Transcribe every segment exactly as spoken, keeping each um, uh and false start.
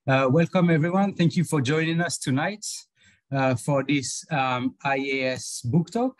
Uh, welcome, everyone. Thank you for joining us tonight uh, for this um, I A S book talk,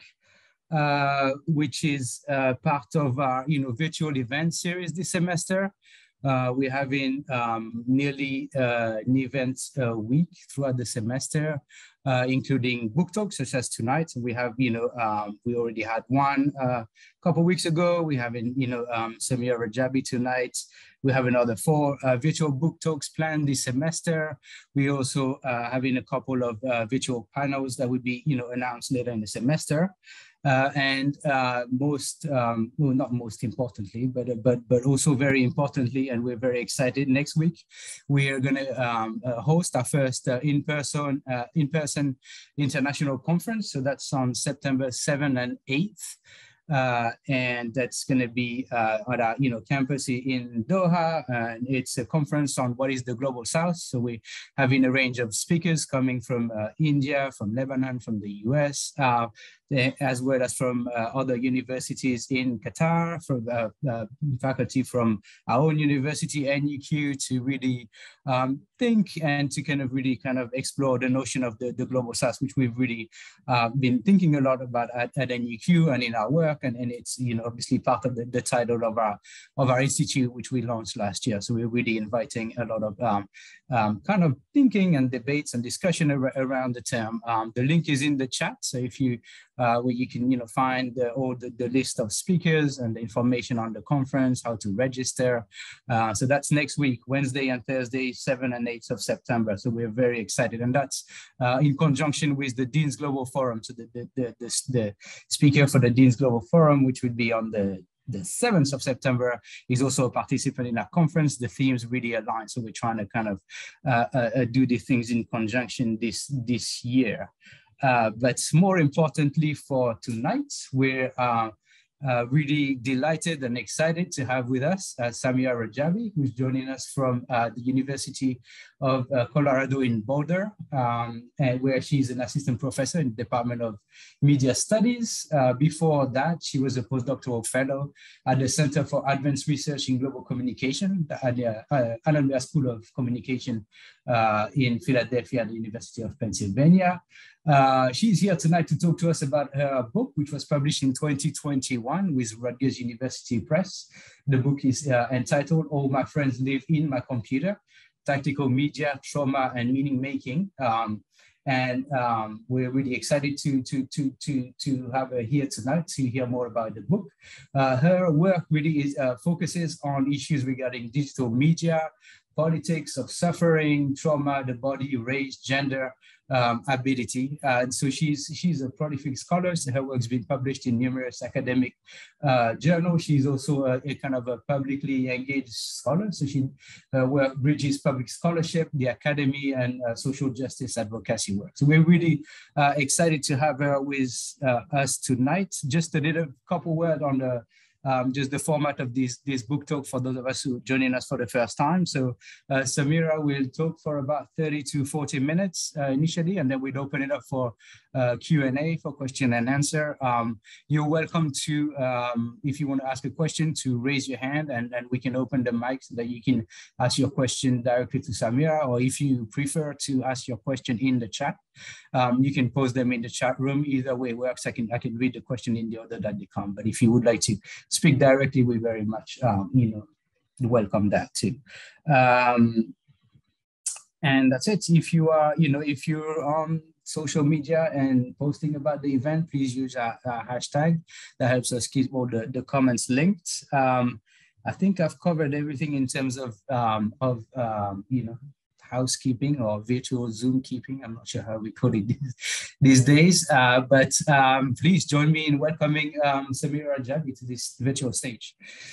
uh, which is uh, part of our you know, virtual event series this semester. Uh, we're having um, nearly uh, an event a week throughout the semester, uh, including book talks such as tonight. We have, you know, um, we already had one a uh, couple of weeks ago. We have, you know, um, Samira Rajabi tonight. We have another four uh, virtual book talks planned this semester. We also uh, having a couple of uh, virtual panels that will be, you know, announced later in the semester. Uh, and uh, most, um, well, not most importantly, but, uh, but, but also very importantly, and we're very excited, next week, we are gonna um, uh, host our first uh, in-person uh, in-person international conference. So that's on September seventh and eighth. Uh, and that's going to be uh, at our, you know, campus in Doha. And it's a conference on what is the Global South. So we're having a range of speakers coming from uh, India, from Lebanon, from the U S, uh, as well as from uh, other universities in Qatar, from uh, uh, faculty from our own university, N U Q, to really um, think and to kind of really kind of explore the notion of the, the Global South, which we've really uh, been thinking a lot about at, at N U Q and in our work. And, and it's, you know, obviously part of the, the title of our of our institute, which we launched last year. So we're really inviting a lot of um, um, kind of thinking and debates and discussion ar around the term. Um, the link is in the chat. So if you, uh, where you can, you know, find the, all the, the list of speakers and the information on the conference, how to register. Uh, so that's next week, Wednesday and Thursday, seventh and eighth of September. So we're very excited. And that's uh, in conjunction with the Dean's Global Forum. So the, the, the, the, the speaker for the Dean's Global Forum, which would be on the the seventh of September, is also a participant in our conference. The themes really align. So we're trying to kind of uh, uh, do the things in conjunction this, this year. Uh, but more importantly for tonight, we're uh, uh, really delighted and excited to have with us uh, Samira Rajabi, who's joining us from uh, the University of uh, Colorado in Boulder, um, and where she's an assistant professor in the Department of Media Studies. Uh, before that, she was a postdoctoral fellow at the Center for Advanced Research in Global Communication at the uh, Columbia School of Communication uh, in Philadelphia at the University of Pennsylvania. Uh, she's here tonight to talk to us about her book, which was published in twenty twenty-one with Rutgers University Press. The book is uh, entitled All My Friends Live in My Computer: Tactical Media, Trauma, and Meaning Making. Um, and um, we're really excited to, to, to, to, to have her here tonight to hear more about the book. Uh, her work really is, uh, focuses on issues regarding digital media, politics of suffering, trauma, the body, race, gender, um, ability. Uh, and so she's, she's a prolific scholar. So her work's been published in numerous academic uh, journals. She's also a, a kind of a publicly engaged scholar. So she uh, work bridges public scholarship, the academy, and uh, social justice advocacy work. So we're really uh, excited to have her with uh, us tonight. Just a little couple words on the Um, just the format of this, this book talk for those of us who are joining us for the first time. So uh, Samira will talk for about thirty to forty minutes uh, initially, and then we'll open it up for uh, Q and A, for question and answer. Um, you're welcome to, um, if you want to ask a question, to raise your hand, and, and we can open the mic so that you can ask your question directly to Samira, or if you prefer to ask your question in the chat, um, you can post them in the chat room. Either way works. I can, I can read the question in the order that they come, but if you would like to speak directly, we very much, um, you know, welcome that too. Um, and that's it. If you are, you know, if you're on social media and posting about the event, please use our, our hashtag. That helps us keep all the, the comments linked. Um, I think I've covered everything in terms of, um, of um, you know, housekeeping or virtual Zoom keeping. I'm not sure how we call it these, these days, uh, but um, please join me in welcoming um, Samira Rajabi to this virtual stage.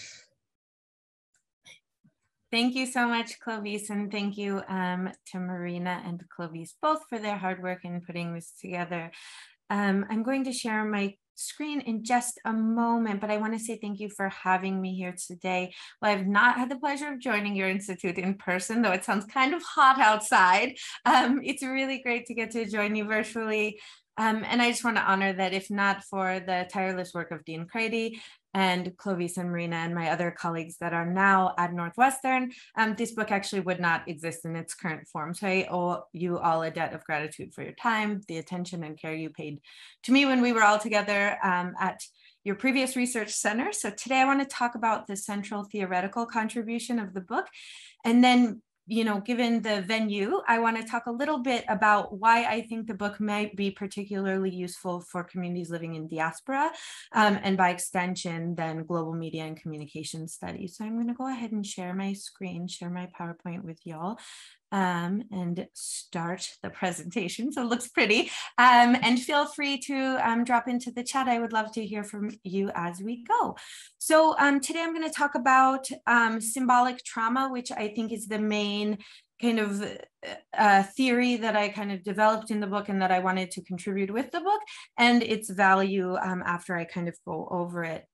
Thank you so much, Clovis, and thank you um, to Marina and Clovis both for their hard work in putting this together. Um, I'm going to share my screen in just a moment, but I want to say thank you for having me here today. Well, I've not had the pleasure of joining your institute in person, though it sounds kind of hot outside. Um, it's really great to get to join you virtually. Um, and I just want to honor that if not for the tireless work of Dean Crady, and Clovis and Marina and my other colleagues that are now at Northwestern, um, this book actually would not exist in its current form. So I owe you all a debt of gratitude for your time, the attention and care you paid to me when we were all together um, at your previous research center. So today I want to talk about the central theoretical contribution of the book. And then, you know, given the venue, I want to talk a little bit about why I think the book might be particularly useful for communities living in diaspora, um, and by extension, then global media and communication studies. So I'm going to go ahead and share my screen, share my PowerPoint with y'all. Um, and start the presentation. So it looks pretty. Um, and feel free to um, drop into the chat. I would love to hear from you as we go. So um, today I'm going to talk about um, symbolic trauma, which I think is the main kind of uh, theory that I kind of developed in the book and that I wanted to contribute with the book, and its value um, after I kind of go over it.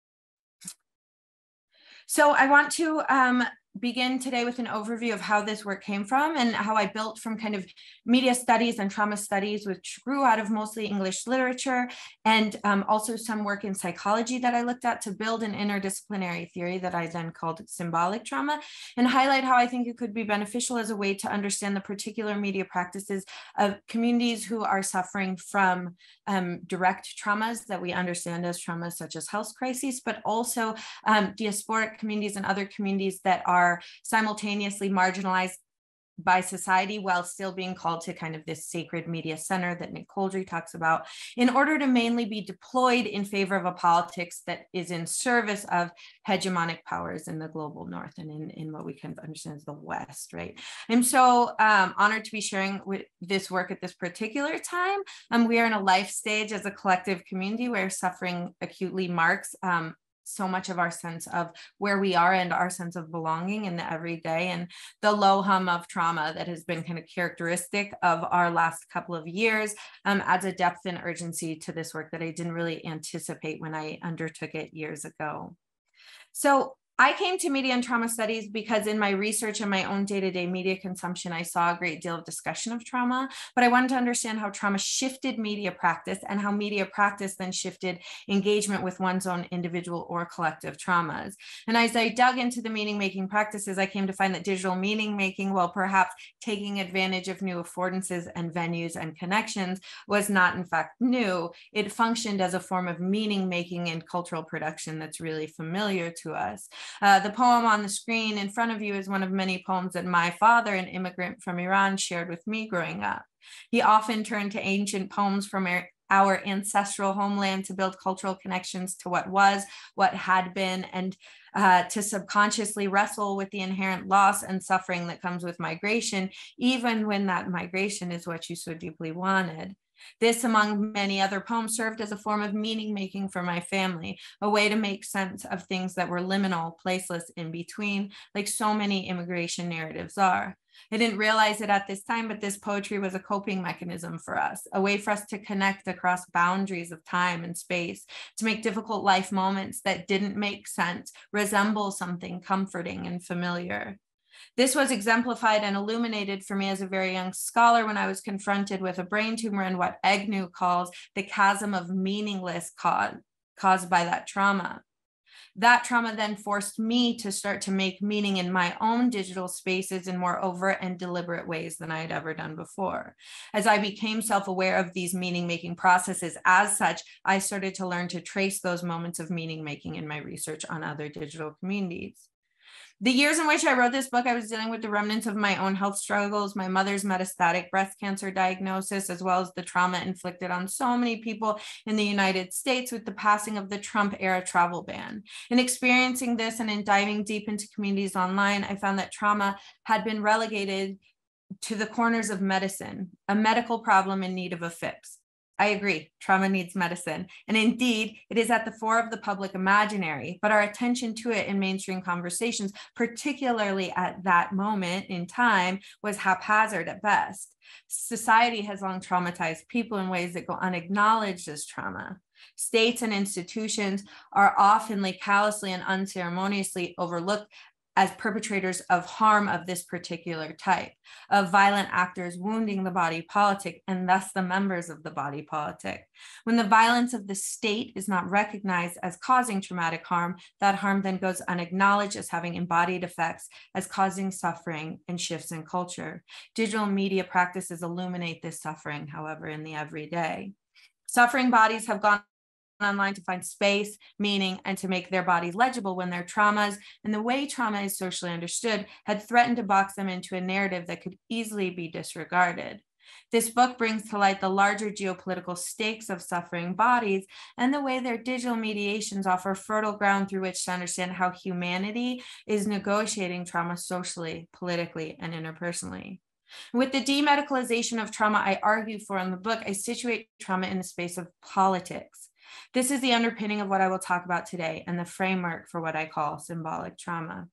So I want to um, begin today with an overview of how this work came from and how I built from kind of media studies and trauma studies, which grew out of mostly English literature, and um, also some work in psychology that I looked at to build an interdisciplinary theory that I then called symbolic trauma, and highlight how I think it could be beneficial as a way to understand the particular media practices of communities who are suffering from um, direct traumas that we understand as traumas such as health crises, but also um, diasporic communities and other communities that are are simultaneously marginalized by society while still being called to kind of this sacred media center that Nick Coldry talks about, in order to mainly be deployed in favor of a politics that is in service of hegemonic powers in the global north and in, in what we can understand as the West, right? I'm so um, honored to be sharing with this work at this particular time. Um, we are in a life stage as a collective community where suffering acutely marks um, so much of our sense of where we are and our sense of belonging in the everyday, and the low hum of trauma that has been kind of characteristic of our last couple of years um, adds a depth and urgency to this work that I didn't really anticipate when I undertook it years ago. So I came to media and trauma studies because in my research and my own day-to-day media consumption, I saw a great deal of discussion of trauma, but I wanted to understand how trauma shifted media practice and how media practice then shifted engagement with one's own individual or collective traumas. And as I dug into the meaning-making practices, I came to find that digital meaning-making, while perhaps taking advantage of new affordances and venues and connections, was not in fact new. It functioned as a form of meaning-making and cultural production that's really familiar to us. Uh, the poem on the screen in front of you is one of many poems that my father, an immigrant from Iran, shared with me growing up. He often turned to ancient poems from our, our ancestral homeland to build cultural connections to what was, what had been, and uh, to subconsciously wrestle with the inherent loss and suffering that comes with migration, even when that migration is what you so deeply wanted. This, among many other poems, served as a form of meaning-making for my family, a way to make sense of things that were liminal, placeless, in between, like so many immigration narratives are. I didn't realize it at this time, but this poetry was a coping mechanism for us, a way for us to connect across boundaries of time and space, to make difficult life moments that didn't make sense resemble something comforting and familiar. This was exemplified and illuminated for me as a very young scholar when I was confronted with a brain tumor and what Agnew calls the chasm of meaningless caused, caused by that trauma. That trauma then forced me to start to make meaning in my own digital spaces in more overt and deliberate ways than I had ever done before. As I became self-aware of these meaning-making processes, as such, I started to learn to trace those moments of meaning-making in my research on other digital communities. The years in which I wrote this book, I was dealing with the remnants of my own health struggles, my mother's metastatic breast cancer diagnosis, as well as the trauma inflicted on so many people in the United States with the passing of the Trump era travel ban. In experiencing this and in diving deep into communities online, I found that trauma had been relegated to the corners of medicine, a medical problem in need of a fix. I agree, trauma needs medicine. And indeed, it is at the fore of the public imaginary, but our attention to it in mainstream conversations, particularly at that moment in time, was haphazard at best. Society has long traumatized people in ways that go unacknowledged as trauma. States and institutions are oftenly callously and unceremoniously overlooked as perpetrators of harm of this particular type, of violent actors wounding the body politic and thus the members of the body politic. When the violence of the state is not recognized as causing traumatic harm, that harm then goes unacknowledged as having embodied effects, as causing suffering and shifts in culture. Digital media practices illuminate this suffering, however, in the everyday. Suffering bodies have gone online to find space, meaning, and to make their bodies legible when their traumas and the way trauma is socially understood had threatened to box them into a narrative that could easily be disregarded. This book brings to light the larger geopolitical stakes of suffering bodies and the way their digital mediations offer fertile ground through which to understand how humanity is negotiating trauma socially, politically, and interpersonally. With the demedicalization of trauma I argue for in the book, I situate trauma in the space of politics. This is the underpinning of what I will talk about today and the framework for what I call symbolic trauma.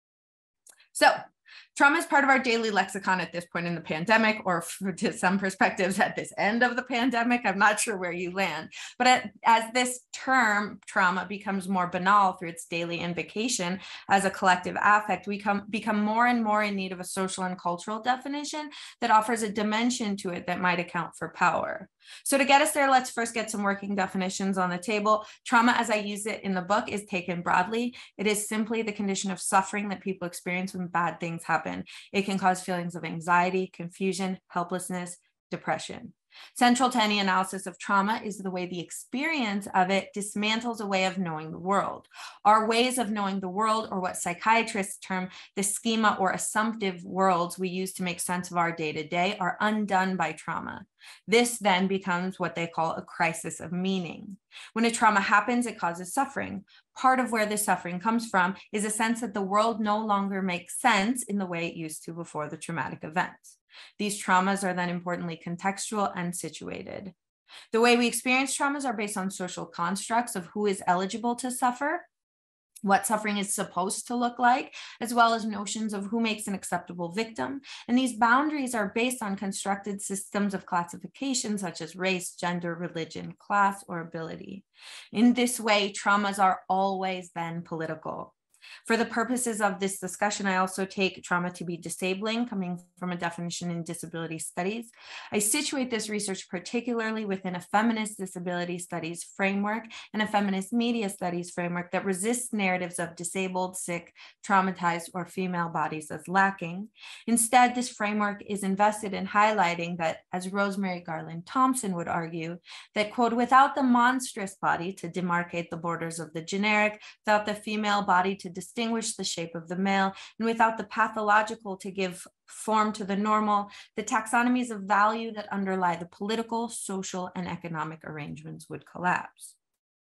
So, trauma is part of our daily lexicon at this point in the pandemic, or for, to some perspectives at this end of the pandemic. I'm not sure where you land. But at, as this term, trauma, becomes more banal through its daily invocation as a collective affect, we come, become more and more in need of a social and cultural definition that offers a dimension to it that might account for power. So to get us there, let's first get some working definitions on the table. Trauma, as I use it in the book, is taken broadly. It is simply the condition of suffering that people experience when bad things happen. It can cause feelings of anxiety, confusion, helplessness, depression. Central to any analysis of trauma is the way the experience of it dismantles a way of knowing the world. Our ways of knowing the world, or what psychiatrists term the schema or assumptive worlds we use to make sense of our day-to-day, are undone by trauma. This then becomes what they call a crisis of meaning. When a trauma happens, it causes suffering. Part of where this suffering comes from is a sense that the world no longer makes sense in the way it used to before the traumatic event. These traumas are then importantly contextual and situated. The way we experience traumas are based on social constructs of who is eligible to suffer, what suffering is supposed to look like, as well as notions of who makes an acceptable victim. And these boundaries are based on constructed systems of classification such as race, gender, religion, class, or ability. In this way, traumas are always then political. For the purposes of this discussion, I also take trauma to be disabling, coming from a definition in disability studies. I situate this research particularly within a feminist disability studies framework and a feminist media studies framework that resists narratives of disabled, sick, traumatized, or female bodies as lacking. Instead, this framework is invested in highlighting that, as Rosemary Garland Thompson would argue, that, quote, without the monstrous body to demarcate the borders of the generic, without the female body to distinguish the shape of the male, and without the pathological to give form to the normal, the taxonomies of value that underlie the political, social, and economic arrangements would collapse.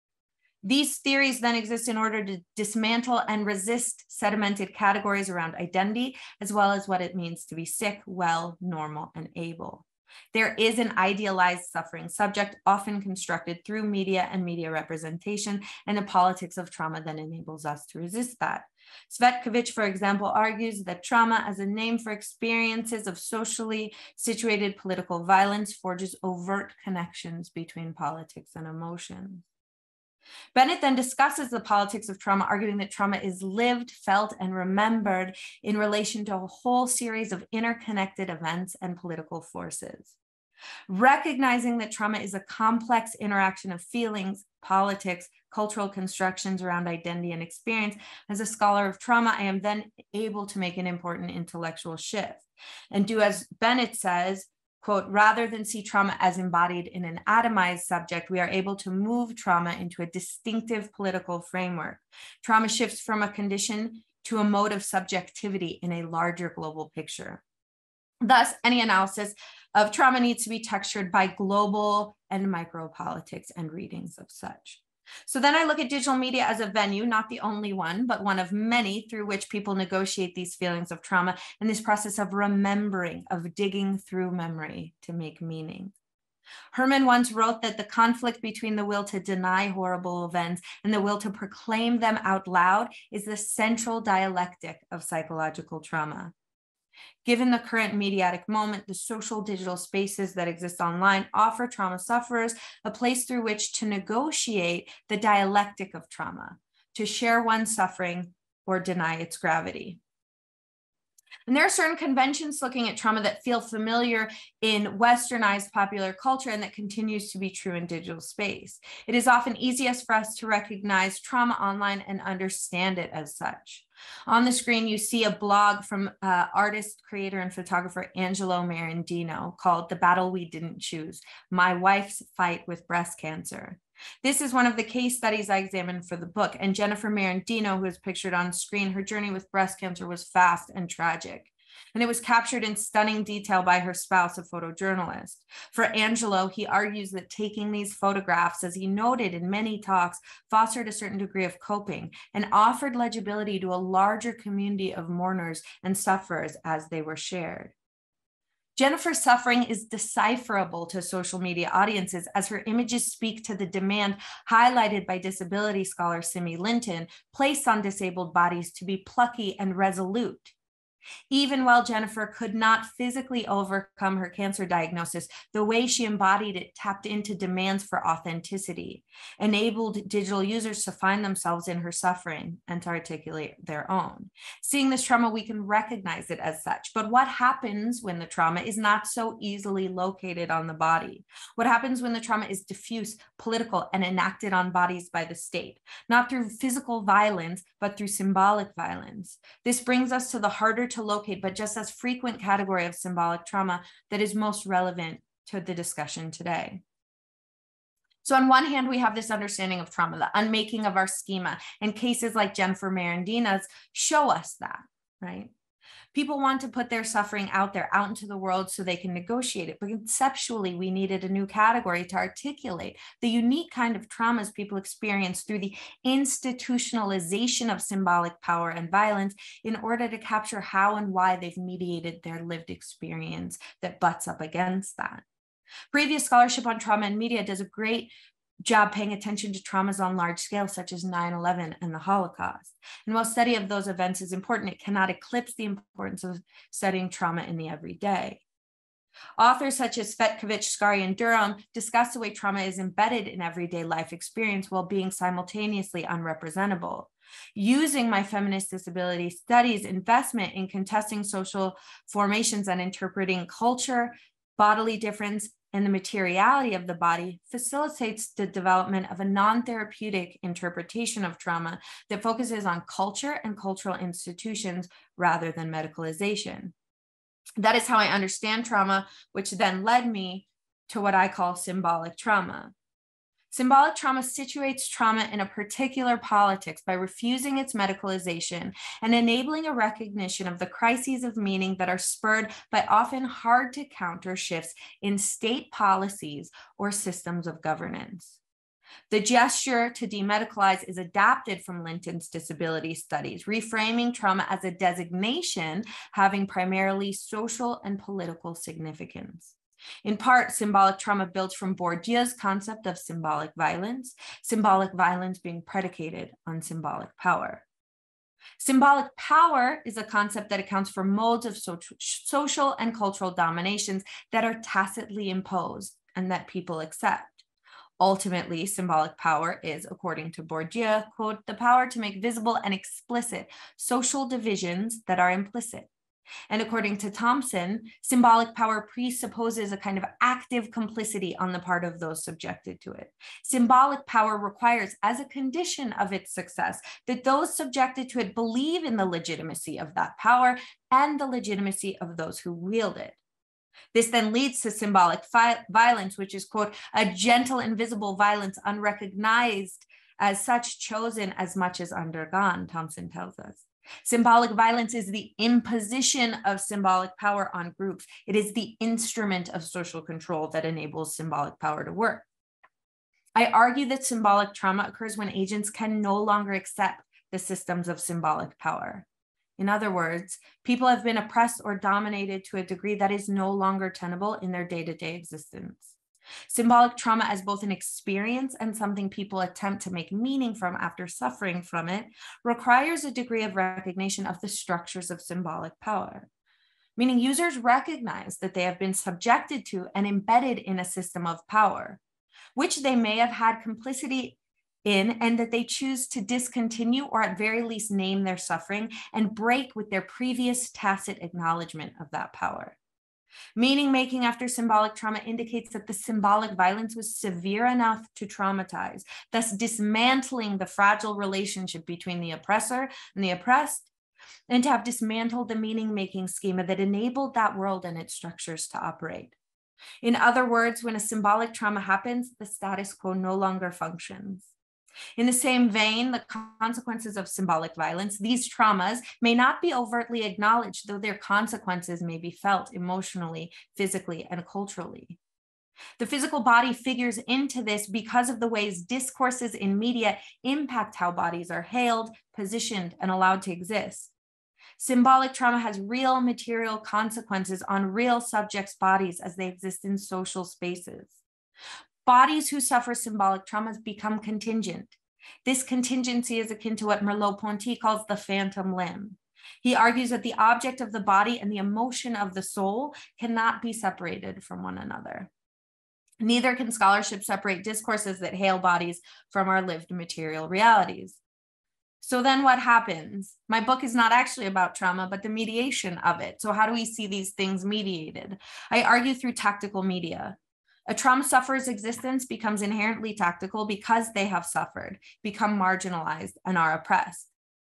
These theories then exist in order to dismantle and resist sedimented categories around identity, as well as what it means to be sick, well, normal, and able. There is an idealized suffering subject, often constructed through media and media representation, and the politics of trauma then enables us to resist that. Svetkovich, for example, argues that trauma as a name for experiences of socially situated political violence forges overt connections between politics and emotion. Bennett then discusses the politics of trauma, arguing that trauma is lived, felt, and remembered in relation to a whole series of interconnected events and political forces. Recognizing that trauma is a complex interaction of feelings, politics, cultural constructions around identity and experience, as a scholar of trauma, I am then able to make an important intellectual shift and do as Bennett says, quote, rather than see trauma as embodied in an atomized subject, we are able to move trauma into a distinctive political framework. Trauma shifts from a condition to a mode of subjectivity in a larger global picture. Thus, any analysis of trauma needs to be textured by global and micro politics and readings of such. So then I look at digital media as a venue, not the only one, but one of many through which people negotiate these feelings of trauma and this process of remembering, of digging through memory to make meaning. Herman once wrote that the conflict between the will to deny horrible events and the will to proclaim them out loud is the central dialectic of psychological trauma. Given the current mediatic moment, the social digital spaces that exist online offer trauma sufferers a place through which to negotiate the dialectic of trauma, to share one's suffering or deny its gravity. And there are certain conventions looking at trauma that feel familiar in westernized popular culture and that continues to be true in digital space. It is often easiest for us to recognize trauma online and understand it as such. On the screen, you see a blog from uh, artist, creator, and photographer Angelo Marandino called The Battle We Didn't Choose: My Wife's Fight with Breast Cancer. This is one of the case studies I examined for the book, and Jennifer Marandino, who is pictured on screen, her journey with breast cancer was fast and tragic. And it was captured in stunning detail by her spouse, a photojournalist. For Angelo, he argues that taking these photographs, as he noted in many talks, fostered a certain degree of coping and offered legibility to a larger community of mourners and sufferers as they were shared. Jennifer's suffering is decipherable to social media audiences as her images speak to the demand highlighted by disability scholar Simi Linton placed on disabled bodies to be plucky and resolute. Even while Jennifer could not physically overcome her cancer diagnosis, the way she embodied it tapped into demands for authenticity, enabled digital users to find themselves in her suffering and to articulate their own. Seeing this trauma, we can recognize it as such. But what happens when the trauma is not so easily located on the body? What happens when the trauma is diffuse, political, and enacted on bodies by the state, not through physical violence, but through symbolic violence? This brings us to the harder to locate, but just as frequent category of symbolic trauma that is most relevant to the discussion today. So on one hand, we have this understanding of trauma, the unmaking of our schema, and cases like Jennifer Marandino's show us that, right? People want to put their suffering out there, out into the world so they can negotiate it. But conceptually, we needed a new category to articulate the unique kind of traumas people experience through the institutionalization of symbolic power and violence in order to capture how and why they've mediated their lived experience that butts up against that. Previous scholarship on trauma and media does a great job paying attention to traumas on large scale, such as nine eleven and the Holocaust. And while study of those events is important, it cannot eclipse the importance of studying trauma in the everyday. Authors such as Svetkovic, Skari, and Durham discuss the way trauma is embedded in everyday life experience while being simultaneously unrepresentable. Using my feminist disability studies investment in contesting social formations and interpreting culture, bodily difference, and the materiality of the body facilitates the development of a non-therapeutic interpretation of trauma that focuses on culture and cultural institutions rather than medicalization. That is how I understand trauma, which then led me to what I call symbolic trauma. Symbolic trauma situates trauma in a particular politics by refusing its medicalization and enabling a recognition of the crises of meaning that are spurred by often hard to counter shifts in state policies or systems of governance. The gesture to demedicalize is adapted from Linton's disability studies, reframing trauma as a designation having primarily social and political significance. In part, symbolic trauma builds from Bourdieu's concept of symbolic violence, symbolic violence being predicated on symbolic power. Symbolic power is a concept that accounts for modes of social and cultural dominations that are tacitly imposed and that people accept. Ultimately, symbolic power is, according to Bourdieu, quote, the power to make visible and explicit social divisions that are implicit. And according to Thompson, symbolic power presupposes a kind of active complicity on the part of those subjected to it. Symbolic power requires, as a condition of its success, that those subjected to it believe in the legitimacy of that power and the legitimacy of those who wield it. This then leads to symbolic violence, which is, quote, a gentle, invisible violence unrecognized as such, chosen as much as undergone, Thompson tells us. Symbolic violence is the imposition of symbolic power on groups. It is the instrument of social control that enables symbolic power to work. I argue that symbolic trauma occurs when agents can no longer accept the systems of symbolic power. In other words, people have been oppressed or dominated to a degree that is no longer tenable in their day-to-day existence. Symbolic trauma as both an experience and something people attempt to make meaning from after suffering from it requires a degree of recognition of the structures of symbolic power, meaning users recognize that they have been subjected to and embedded in a system of power, which they may have had complicity in, and that they choose to discontinue or at very least name their suffering and break with their previous tacit acknowledgement of that power. Meaning making after symbolic trauma indicates that the symbolic violence was severe enough to traumatize, thus dismantling the fragile relationship between the oppressor and the oppressed, and to have dismantled the meaning-making schema that enabled that world and its structures to operate. In other words, when a symbolic trauma happens, the status quo no longer functions. In the same vein, the consequences of symbolic violence, these traumas may not be overtly acknowledged, though their consequences may be felt emotionally, physically, and culturally. The physical body figures into this because of the ways discourses in media impact how bodies are hailed, positioned, and allowed to exist. Symbolic trauma has real material consequences on real subjects' bodies as they exist in social spaces. Bodies who suffer symbolic traumas become contingent. This contingency is akin to what Merleau-Ponty calls the phantom limb. He argues that the object of the body and the emotion of the soul cannot be separated from one another. Neither can scholarship separate discourses that hail bodies from our lived material realities. So then what happens? My book is not actually about trauma, but the mediation of it. So how do we see these things mediated? I argue through tactical media. A trauma sufferer's existence becomes inherently tactical because they have suffered, become marginalized, and are oppressed.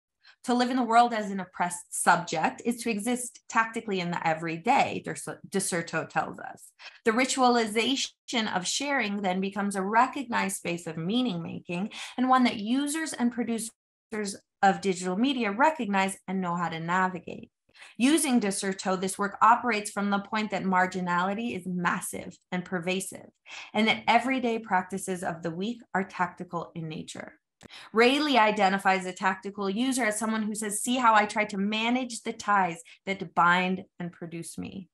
To live in the world as an oppressed subject is to exist tactically in the everyday, de Certeau tells us. The ritualization of sharing then becomes a recognized space of meaning making, and one that users and producers of digital media recognize and know how to navigate. Using de Certeau, this work operates from the point that marginality is massive and pervasive, and that everyday practices of the weak are tactical in nature. Rayleigh identifies a tactical user as someone who says, see how I try to manage the ties that bind and produce me.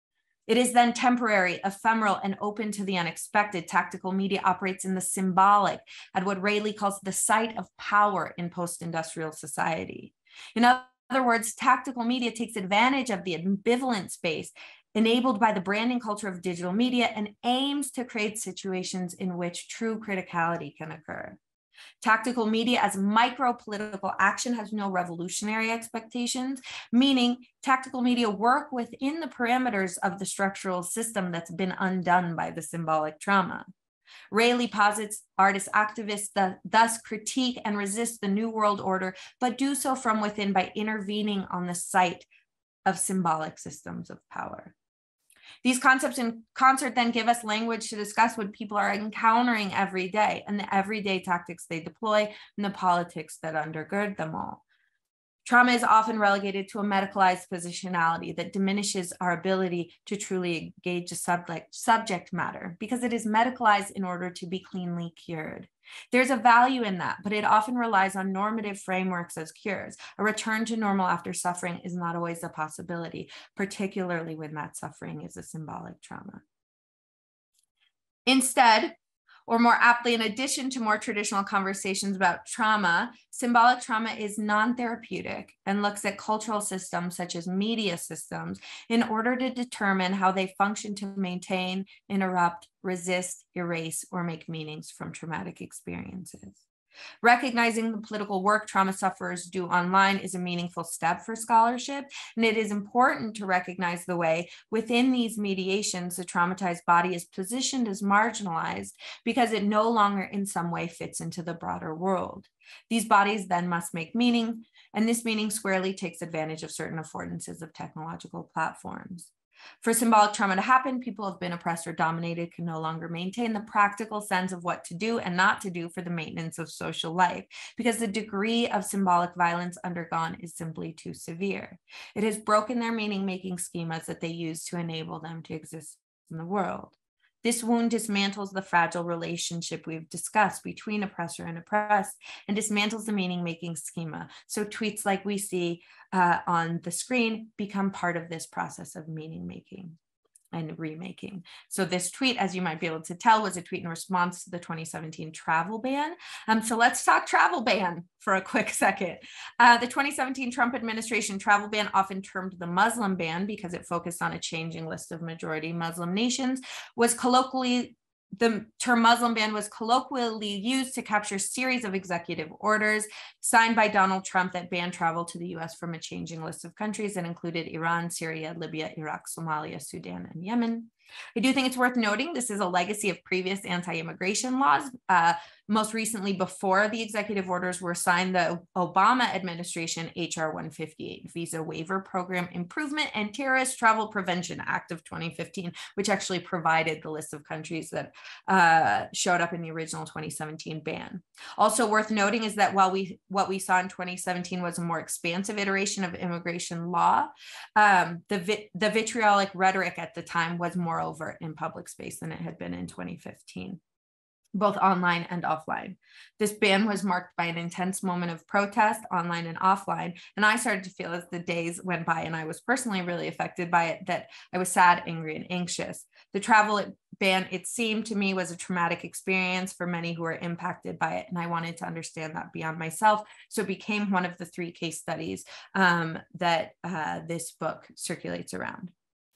It is then temporary, ephemeral, and open to the unexpected. Tactical media operates in the symbolic, at what Rayleigh calls the site of power in post-industrial society. In other words, tactical media takes advantage of the ambivalent space enabled by the branding culture of digital media and aims to create situations in which true criticality can occur. Tactical media as micro-political action has no revolutionary expectations, meaning tactical media work within the parameters of the structural system that's been undone by the symbolic trauma. Rayleigh posits artist activists that thus critique and resist the New World Order, but do so from within by intervening on the site of symbolic systems of power. These concepts in concert then give us language to discuss what people are encountering every day and the everyday tactics they deploy and the politics that undergird them all. Trauma is often relegated to a medicalized positionality that diminishes our ability to truly engage a subject, subject matter because it is medicalized in order to be cleanly cured. There's a value in that, but it often relies on normative frameworks as cures. A return to normal after suffering is not always a possibility, particularly when that suffering is a symbolic trauma. Instead, or more aptly, in addition to more traditional conversations about trauma, symbolic trauma is non-therapeutic and looks at cultural systems such as media systems in order to determine how they function to maintain, interrupt, resist, erase, or make meanings from traumatic experiences. Recognizing the political work trauma sufferers do online is a meaningful step for scholarship, and it is important to recognize the way within these mediations the traumatized body is positioned as marginalized because it no longer in some way fits into the broader world. These bodies then must make meaning, and this meaning squarely takes advantage of certain affordances of technological platforms. For symbolic trauma to happen, people who have been oppressed or dominated can no longer maintain the practical sense of what to do and not to do for the maintenance of social life, because the degree of symbolic violence undergone is simply too severe. It has broken their meaning-making schemas that they use to enable them to exist in the world. This wound dismantles the fragile relationship we've discussed between oppressor and oppressed and dismantles the meaning-making schema. So tweets like we see uh, on the screen become part of this process of meaning-making and remaking. So this tweet, as you might be able to tell, was a tweet in response to the twenty seventeen travel ban. Um, so let's talk travel ban for a quick second. Uh, the twenty seventeen Trump administration travel ban, often termed the Muslim ban because it focused on a changing list of majority Muslim nations, was colloquially the term Muslim ban was colloquially used to capture a series of executive orders signed by Donald Trump that banned travel to the U S from a changing list of countries that included Iran, Syria, Libya, Iraq, Somalia, Sudan, and Yemen. I do think it's worth noting this is a legacy of previous anti-immigration laws. Uh, most recently, before the executive orders were signed, the Obama administration H R one fifty-eight, Visa Waiver Program Improvement and Terrorist Travel Prevention Act of twenty fifteen, which actually provided the list of countries that uh, showed up in the original twenty seventeen ban. Also worth noting is that while we what we saw in twenty seventeen was a more expansive iteration of immigration law, um, the, vi the vitriolic rhetoric at the time was more overt in public space than it had been in twenty fifteen, both online and offline. This ban was marked by an intense moment of protest, online and offline, and I started to feel as the days went by, and I was personally really affected by it, that I was sad, angry, and anxious. The travel ban, it seemed to me, was a traumatic experience for many who were impacted by it, and I wanted to understand that beyond myself, so it became one of the three case studies um, that uh, this book circulates around.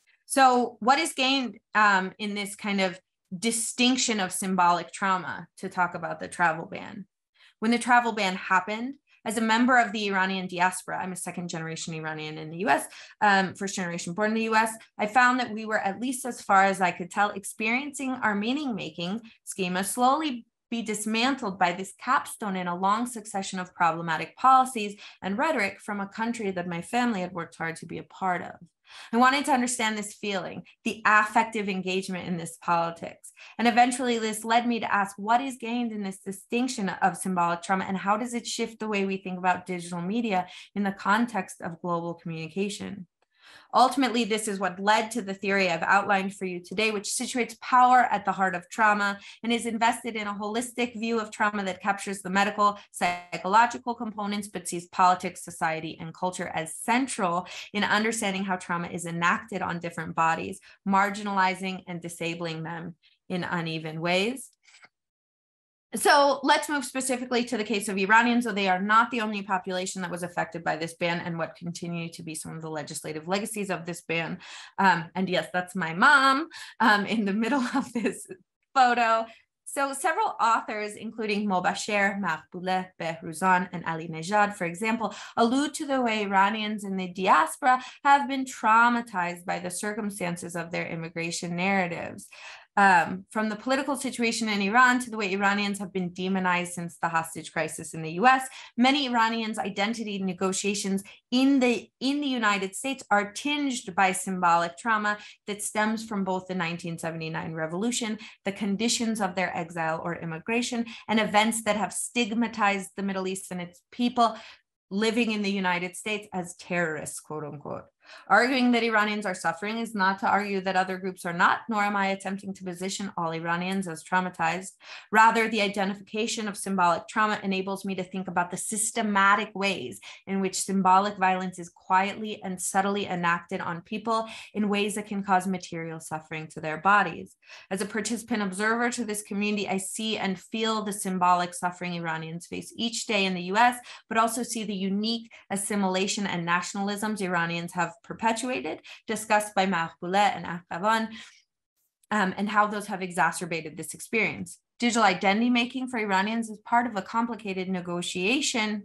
So what is gained um, in this kind of distinction of symbolic trauma to talk about the travel ban? When the travel ban happened, as a member of the Iranian diaspora, I'm a second generation Iranian in the U S, um, first generation born in the U S, I found that we were, at least as far as I could tell, experiencing our meaning-making schema slowly be dismantled by this capstone in a long succession of problematic policies and rhetoric from a country that my family had worked hard to be a part of. I wanted to understand this feeling, the affective engagement in this politics. And eventually this led me to ask, what is gained in this distinction of symbolic trauma, and how does it shift the way we think about digital media in the context of global communication? Ultimately, this is what led to the theory I've outlined for you today, which situates power at the heart of trauma and is invested in a holistic view of trauma that captures the medical, psychological components, but sees politics, society, and culture as central in understanding how trauma is enacted on different bodies, marginalizing and disabling them in uneven ways. So let's move specifically to the case of Iranians, though they are not the only population that was affected by this ban and what continue to be some of the legislative legacies of this ban. Um, and yes, that's my mom um, in the middle of this photo. So several authors, including Mobasher, Maqbooleh, Behruzan, and Ali Nejad, for example, allude to the way Iranians in the diaspora have been traumatized by the circumstances of their immigration narratives. Um, from the political situation in Iran to the way Iranians have been demonized since the hostage crisis in the U S, many Iranians' identity negotiations in the, in the United States are tinged by symbolic trauma that stems from both the nineteen seventy-nine revolution, the conditions of their exile or immigration, and events that have stigmatized the Middle East and its people living in the United States as terrorists, quote unquote. Arguing that Iranians are suffering is not to argue that other groups are not, nor am I attempting to position all Iranians as traumatized. Rather, the identification of symbolic trauma enables me to think about the systematic ways in which symbolic violence is quietly and subtly enacted on people in ways that can cause material suffering to their bodies. As a participant observer to this community, I see and feel the symbolic suffering Iranians face each day in the U S, but also see the unique assimilation and nationalisms Iranians have perpetuated, discussed by Maqbooleh and Akhavan, um, and how those have exacerbated this experience. Digital identity making for Iranians is part of a complicated negotiation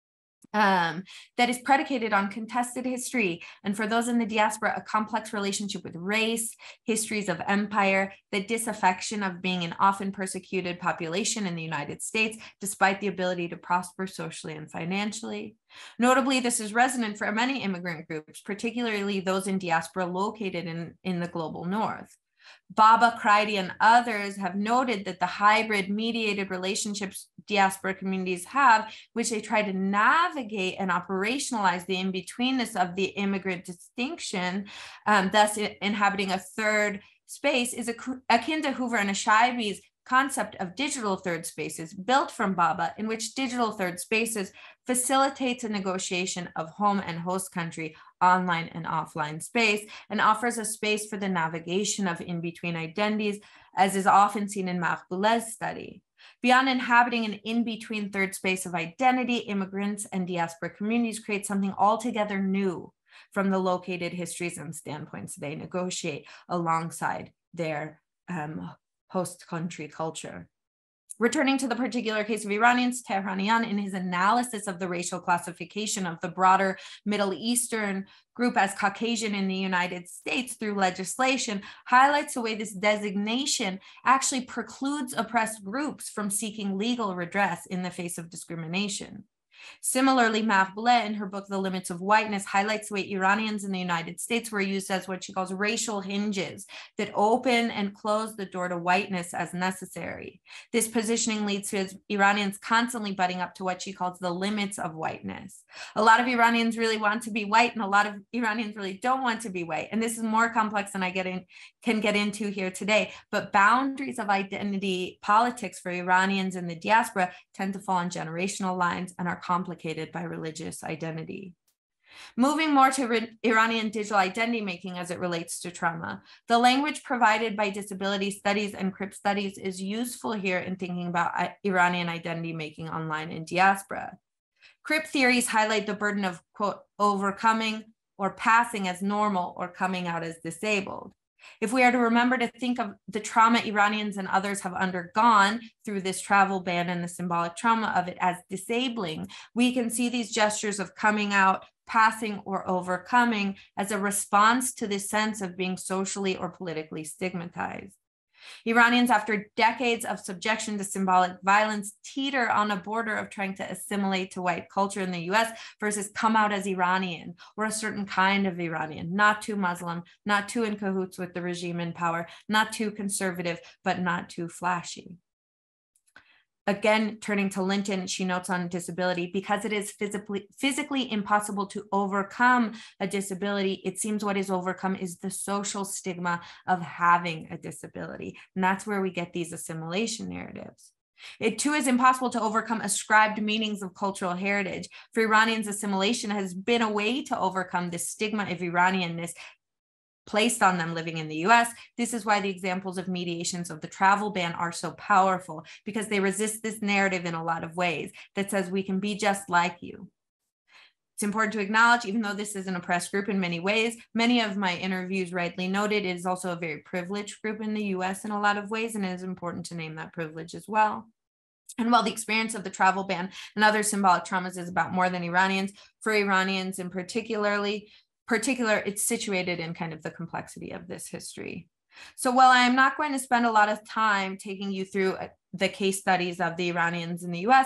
um, that is predicated on contested history, and for those in the diaspora, a complex relationship with race, histories of empire, the disaffection of being an often persecuted population in the United States, despite the ability to prosper socially and financially. Notably, this is resonant for many immigrant groups, particularly those in diaspora located in, in the global north. Baba, Kreide, and others have noted that the hybrid mediated relationships diaspora communities have, which they try to navigate and operationalize the in-betweenness of the immigrant distinction, um, thus inhabiting a third space, is akin to Hoover and Ashaibi's concept of digital third spaces built from Baba, in which digital third spaces facilitates a negotiation of home and host country, online and offline space, and offers a space for the navigation of in-between identities, as is often seen in Maqbooleh's study. Beyond inhabiting an in-between third space of identity, immigrants and diaspora communities create something altogether new from the located histories and standpoints they negotiate alongside their um, host country culture. Returning to the particular case of Iranians, Tehranian, in his analysis of the racial classification of the broader Middle Eastern group as Caucasian in the United States through legislation, highlights the way this designation actually precludes oppressed groups from seeking legal redress in the face of discrimination. Similarly, Mahboubleh, in her book, The Limits of Whiteness, highlights the way Iranians in the United States were used as what she calls racial hinges that open and close the door to whiteness as necessary. This positioning leads to Iranians constantly butting up to what she calls the limits of whiteness. A lot of Iranians really want to be white, and a lot of Iranians really don't want to be white. And this is more complex than I get in, can get into here today. But boundaries of identity politics for Iranians in the diaspora tend to fall on generational lines and are complicated by religious identity. Moving more to Iranian digital identity making as it relates to trauma, the language provided by disability studies and crypt studies is useful here in thinking about Iranian identity making online in diaspora. Crypt theories highlight the burden of, quote, overcoming or passing as normal or coming out as disabled. If we are to remember to think of the trauma Iranians and others have undergone through this travel ban and the symbolic trauma of it as disabling, we can see these gestures of coming out, passing, or overcoming as a response to this sense of being socially or politically stigmatized. Iranians, after decades of subjection to symbolic violence, teeter on a border of trying to assimilate to white culture in the U S versus come out as Iranian or a certain kind of Iranian, not too Muslim, not too in cahoots with the regime in power, not too conservative, but not too flashy. Again, turning to Linton, she notes on disability, because it is physically, physically impossible to overcome a disability, it seems what is overcome is the social stigma of having a disability. And that's where we get these assimilation narratives. It too is impossible to overcome ascribed meanings of cultural heritage. For Iranians, assimilation has been a way to overcome the stigma of Iranianness placed on them living in the U S. This is why the examples of mediations of the travel ban are so powerful, because they resist this narrative in a lot of ways that says we can be just like you. It's important to acknowledge, even though this is an oppressed group in many ways, many of my interviews rightly noted, it is also a very privileged group in the U S in a lot of ways, and it is important to name that privilege as well. And while the experience of the travel ban and other symbolic traumas is about more than Iranians, for Iranians in particularly, particular, it's situated in kind of the complexity of this history. So while I am not going to spend a lot of time taking you through the case studies of the Iranians in the U S,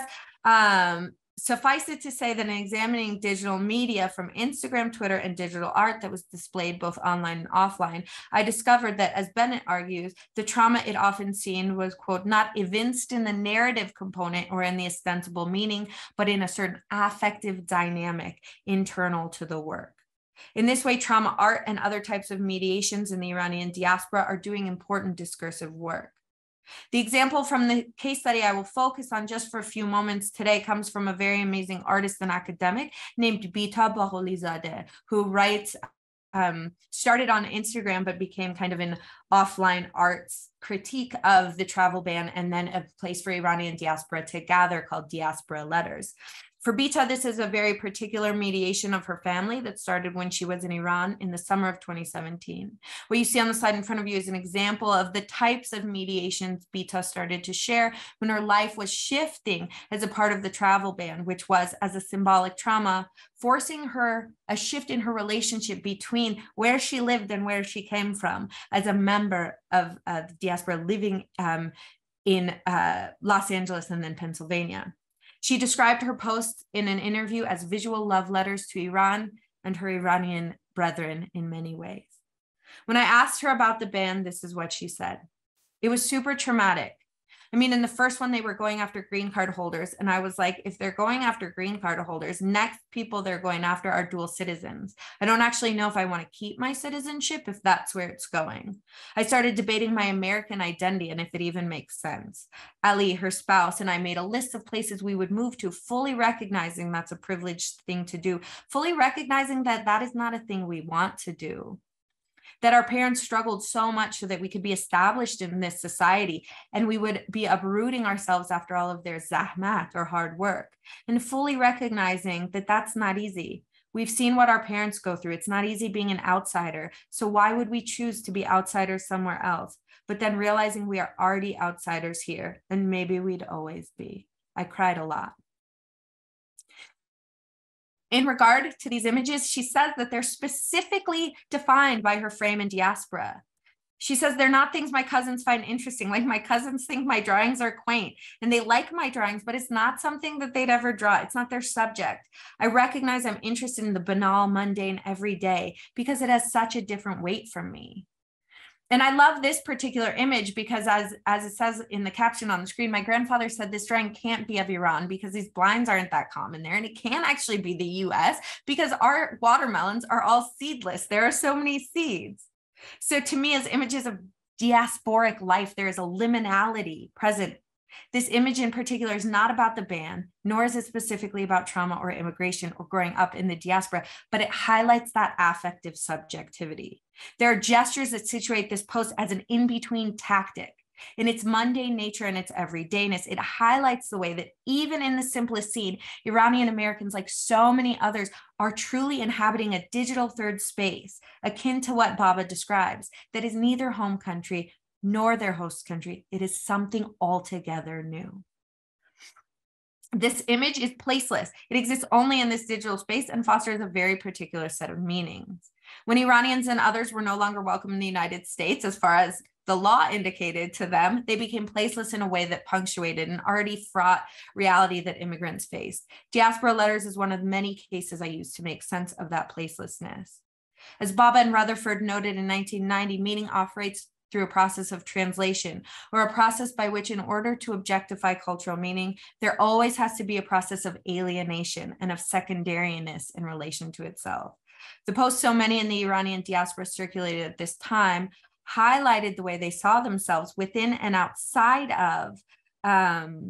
um, suffice it to say that in examining digital media from Instagram, Twitter, and digital art that was displayed both online and offline, I discovered that, as Bennett argues, the trauma it often seen was, quote, not evinced in the narrative component or in the ostensible meaning, but in a certain affective dynamic internal to the work. In this way, trauma art and other types of mediations in the Iranian diaspora are doing important discursive work. The example from the case study I will focus on just for a few moments today comes from a very amazing artist and academic named Bita Bagholizadeh, who writes, um, started on Instagram, but became kind of an offline arts critique of the travel ban, and then a place for Iranian diaspora to gather called Diaspora Letters. For Bita, this is a very particular mediation of her family that started when she was in Iran in the summer of twenty seventeen. What you see on the slide in front of you is an example of the types of mediations Bita started to share when her life was shifting as a part of the travel ban, which was as a symbolic trauma, forcing her a shift in her relationship between where she lived and where she came from as a member of uh, the diaspora living um, in uh, Los Angeles and then Pennsylvania. She described her posts in an interview as visual love letters to Iran and her Iranian brethren in many ways. When I asked her about the ban, this is what she said. It was super traumatic. I mean, in the first one, they were going after green card holders. And I was like, if they're going after green card holders, next people they're going after are dual citizens. I don't actually know if I want to keep my citizenship, if that's where it's going. I started debating my American identity and if it even makes sense. Ali, her spouse, and I made a list of places we would move to, fully recognizing that's a privileged thing to do, fully recognizing that that is not a thing we want to do. That our parents struggled so much so that we could be established in this society, and we would be uprooting ourselves after all of their zahmat or hard work, and fully recognizing that that's not easy. We've seen what our parents go through. It's not easy being an outsider. So why would we choose to be outsiders somewhere else? But then realizing we are already outsiders here, and maybe we'd always be. I cried a lot. In regard to these images, she says that they're specifically defined by her frame and diaspora. She says they're not things my cousins find interesting. Like, my cousins think my drawings are quaint and they like my drawings, but it's not something that they'd ever draw. It's not their subject. I recognize I'm interested in the banal, mundane, everyday because it has such a different weight from me. And I love this particular image because, as, as it says in the caption on the screen, my grandfather said this drawing can't be of Iran because these blinds aren't that common there. And it can actually be the U S because our watermelons are all seedless. There are so many seeds. So to me, as images of diasporic life, there is a liminality present. This image in particular is not about the ban, nor is it specifically about trauma or immigration or growing up in the diaspora, but it highlights that affective subjectivity. There are gestures that situate this post as an in-between tactic. In its mundane nature and its everydayness, it highlights the way that even in the simplest scene, Iranian Americans, like so many others, are truly inhabiting a digital third space, akin to what Baba describes, that is neither home country nor their host country. It is something altogether new. This image is placeless. It exists only in this digital space and fosters a very particular set of meanings. When Iranians and others were no longer welcome in the United States, as far as the law indicated to them, they became placeless in a way that punctuated an already fraught reality that immigrants faced. Diaspora Letters is one of many cases I use to make sense of that placelessness. As Baba and Rutherford noted in nineteen ninety, meaning operates through a process of translation, or a process by which, in order to objectify cultural meaning, there always has to be a process of alienation and of secondariness in relation to itself. The posts so many in the Iranian diaspora circulated at this time highlighted the way they saw themselves within and outside of um,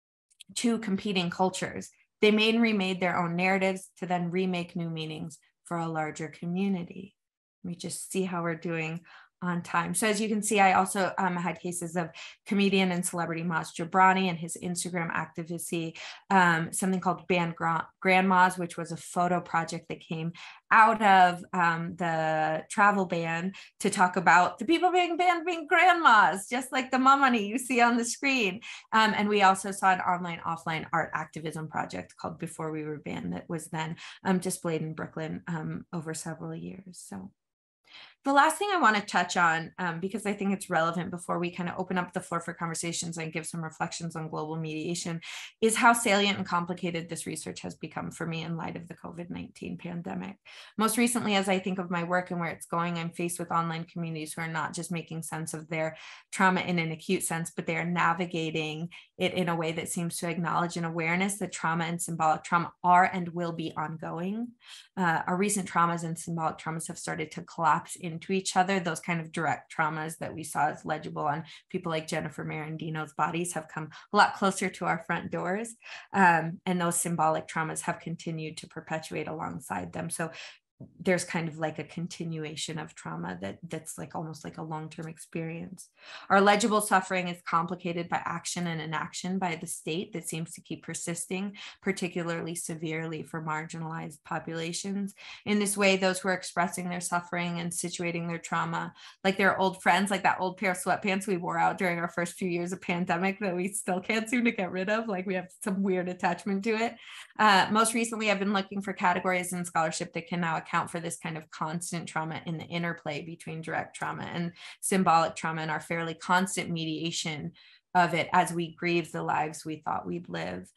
two competing cultures. They made and remade their own narratives to then remake new meanings for a larger community. Let me just see how we're doing on time. So as you can see, I also um, had cases of comedian and celebrity Maz Jobrani and his Instagram activism, um, something called Banned Grandmas, which was a photo project that came out of um, the travel ban to talk about the people being banned being grandmas, just like the mamani you see on the screen. Um, and we also saw an online offline art activism project called Before We Were Banned that was then um, displayed in Brooklyn um, over several years. So the last thing I want to touch on, um, because I think it's relevant before we kind of open up the floor for conversations and give some reflections on global mediation, is how salient and complicated this research has become for me in light of the COVID nineteen pandemic. Most recently, as I think of my work and where it's going, I'm faced with online communities who are not just making sense of their trauma in an acute sense, but they are navigating it in a way that seems to acknowledge an awareness that trauma and symbolic trauma are and will be ongoing. Uh, our recent traumas and symbolic traumas have started to collapse into each other. Those kind of direct traumas that we saw as legible on people like Jennifer Marandino's bodies have come a lot closer to our front doors. Um, and those symbolic traumas have continued to perpetuate alongside them. So there's kind of like a continuation of trauma that that's like almost like a long-term experience. Our legible suffering is complicated by action and inaction by the state that seems to keep persisting, particularly severely for marginalized populations. In this way, those who are expressing their suffering and situating their trauma, like their old friends, like that old pair of sweatpants we wore out during our first few years of pandemic that we still can't seem to get rid of, like we have some weird attachment to it. Uh, most recently, I've been looking for categories in scholarship that can now account for this kind of constant trauma in the interplay between direct trauma and symbolic trauma and our fairly constant mediation of it as we grieve the lives we thought we'd live.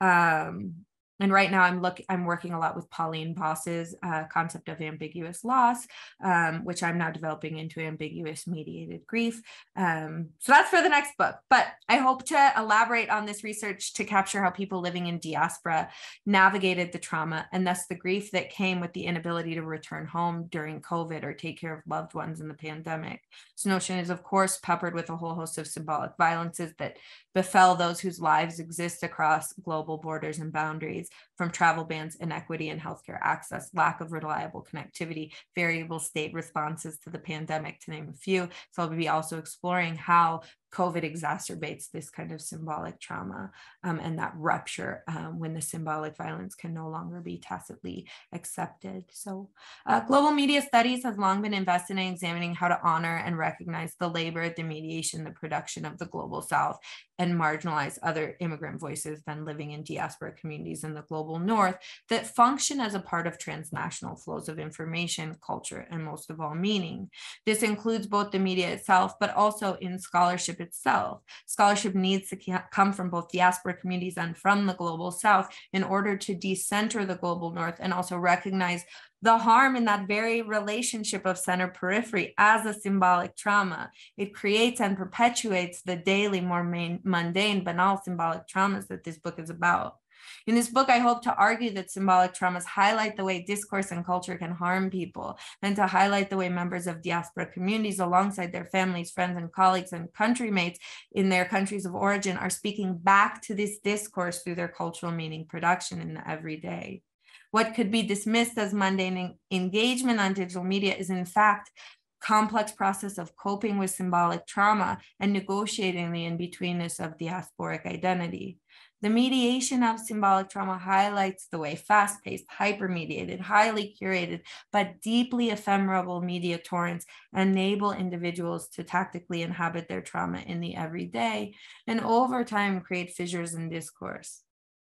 Um, And right now I'm look, I'm working a lot with Pauline Boss's uh, concept of ambiguous loss, um, which I'm now developing into ambiguous mediated grief. Um, so that's for the next book, but I hope to elaborate on this research to capture how people living in diaspora navigated the trauma and thus the grief that came with the inability to return home during COVID or take care of loved ones in the pandemic. This notion is of course peppered with a whole host of symbolic violences that befell those whose lives exist across global borders and boundaries, from travel bans, inequity in healthcare access, lack of reliable connectivity, variable state responses to the pandemic, to name a few. So I'll be also exploring how COVID exacerbates this kind of symbolic trauma um, and that rupture um, when the symbolic violence can no longer be tacitly accepted. So uh, global media studies has long been invested in examining how to honor and recognize the labor, the mediation, the production of the global South, and marginalize other immigrant voices than living in diaspora communities in the global North that function as a part of transnational flows of information, culture, and most of all, meaning. This includes both the media itself, but also in scholarship itself. Scholarship needs to come from both diaspora communities and from the global South in order to decenter the global North and also recognize the harm in that very relationship of center periphery as a symbolic trauma. It creates and perpetuates the daily, more main, mundane, banal symbolic traumas that this book is about. In this book, I hope to argue that symbolic traumas highlight the way discourse and culture can harm people, and to highlight the way members of diaspora communities, alongside their families, friends, and colleagues and countrymates in their countries of origin, are speaking back to this discourse through their cultural meaning production in the everyday. What could be dismissed as mundane engagement on digital media is in fact complex process of coping with symbolic trauma and negotiating the in-betweenness of diasporic identity. The mediation of symbolic trauma highlights the way fast-paced, hyper-mediated, highly curated, but deeply ephemeral media torrents enable individuals to tactically inhabit their trauma in the everyday and over time create fissures in discourse.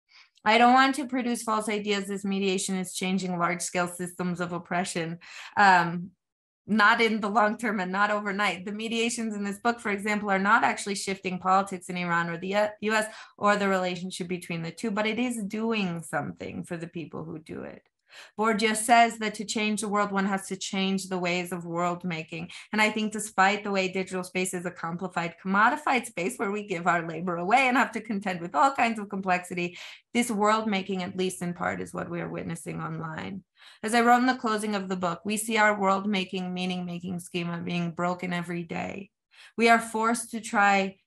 I don't want to produce false ideas this mediation is changing large-scale systems of oppression, um, not in the long term and not overnight. The mediations in this book, for example, are not actually shifting politics in Iran or the U S or the relationship between the two, but it is doing something for the people who do it. Bourdieu says that to change the world, one has to change the ways of world making. And I think despite the way digital space is a complified, commodified space where we give our labor away and have to contend with all kinds of complexity, this world making, at least in part, is what we are witnessing online. As I wrote in the closing of the book, we see our world making, meaning making schema being broken every day. We are forced to try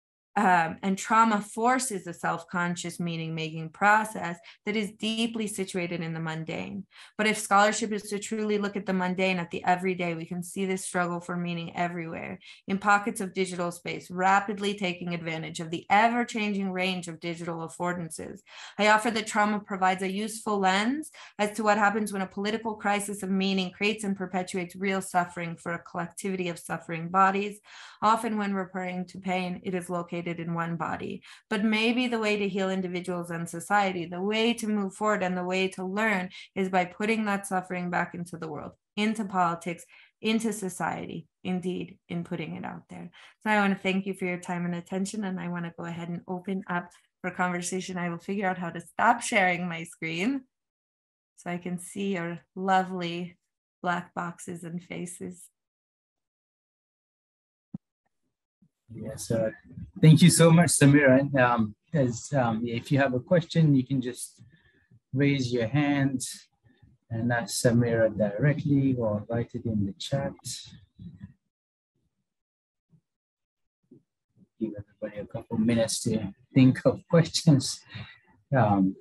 Um, and trauma forces a self-conscious meaning-making process that is deeply situated in the mundane. But if scholarship is to truly look at the mundane, at the everyday, we can see this struggle for meaning everywhere, in pockets of digital space, rapidly taking advantage of the ever-changing range of digital affordances. I offer that trauma provides a useful lens as to what happens when a political crisis of meaning creates and perpetuates real suffering for a collectivity of suffering bodies. Often when referring to pain, it is located in one body. But maybe the way to heal individuals and society, the way to move forward and the way to learn is by putting that suffering back into the world, into politics, into society, indeed, in putting it out there. So I want to thank you for your time and attention, and I want to go ahead and open up for conversation. I will figure out how to stop sharing my screen so I can see your lovely black boxes and faces. Yes, uh, thank you so much, Samira. Um, as um, if you have a question, you can just raise your hand and ask Samira directly or write it in the chat. Give everybody a couple minutes to think of questions. Um,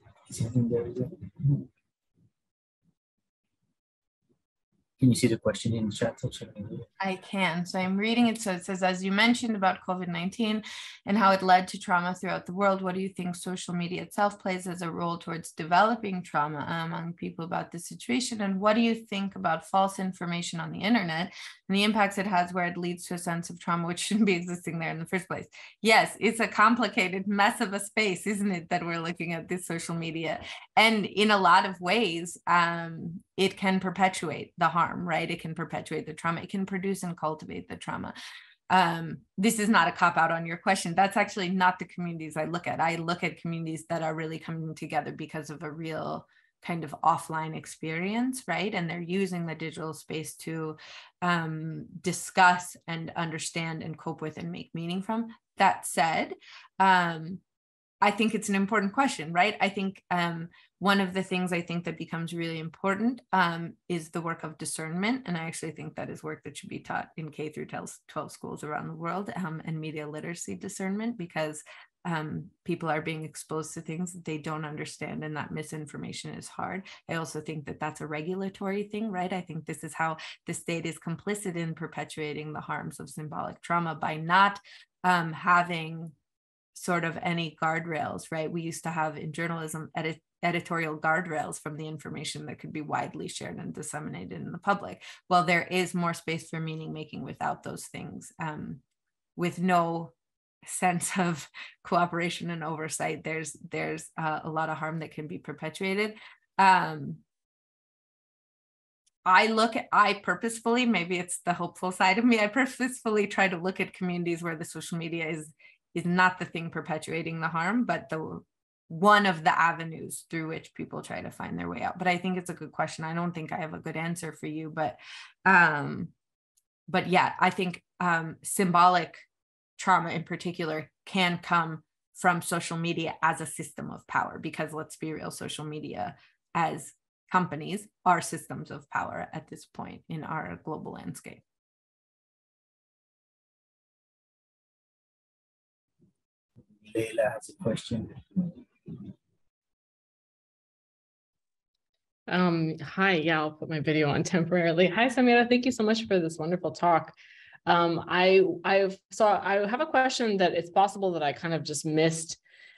Can you see the question in the chat? I can. So I'm reading it. So it says, as you mentioned about COVID nineteen and how it led to trauma throughout the world, what do you think social media itself plays as a role towards developing trauma among people about this situation? And what do you think about false information on the internet and the impacts it has where it leads to a sense of trauma, which shouldn't be existing there in the first place? Yes, it's a complicated mess of a space, isn't it, that we're looking at this social media? And in a lot of ways, um, it can perpetuate the harm, right? It can perpetuate the trauma. It can produce and cultivate the trauma. Um, this is not a cop-out on your question. That's actually not the communities I look at. I look at communities that are really coming together because of a real kind of offline experience, right? And they're using the digital space to um, discuss and understand and cope with and make meaning from. That said, um, I think it's an important question, right? I think um, one of the things I think that becomes really important um, is the work of discernment. And I actually think that is work that should be taught in K through twelve schools around the world, um, and media literacy discernment, because um, people are being exposed to things that they don't understand, and that misinformation is hard. I also think that that's a regulatory thing, right? I think this is how the state is complicit in perpetuating the harms of symbolic trauma by not um, having sort of any guardrails, right? We used to have in journalism edit editorial guardrails from the information that could be widely shared and disseminated in the public. Well, there is more space for meaning making without those things, um, with no sense of cooperation and oversight. There's there's uh, a lot of harm that can be perpetuated. Um, I look at, I purposefully, maybe it's the hopeful side of me, I purposefully try to look at communities where the social media is is not the thing perpetuating the harm, but the one of the avenues through which people try to find their way out. But I think it's a good question. I don't think I have a good answer for you, but um, but yeah, I think um, symbolic trauma in particular can come from social media as a system of power, because let's be real, social media as companies are systems of power at this point in our global landscape. Leila has a question. Um, hi, yeah, I'll put my video on temporarily. Hi, Samira, thank you so much for this wonderful talk. Um, I I've so I have a question that it's possible that I kind of just missed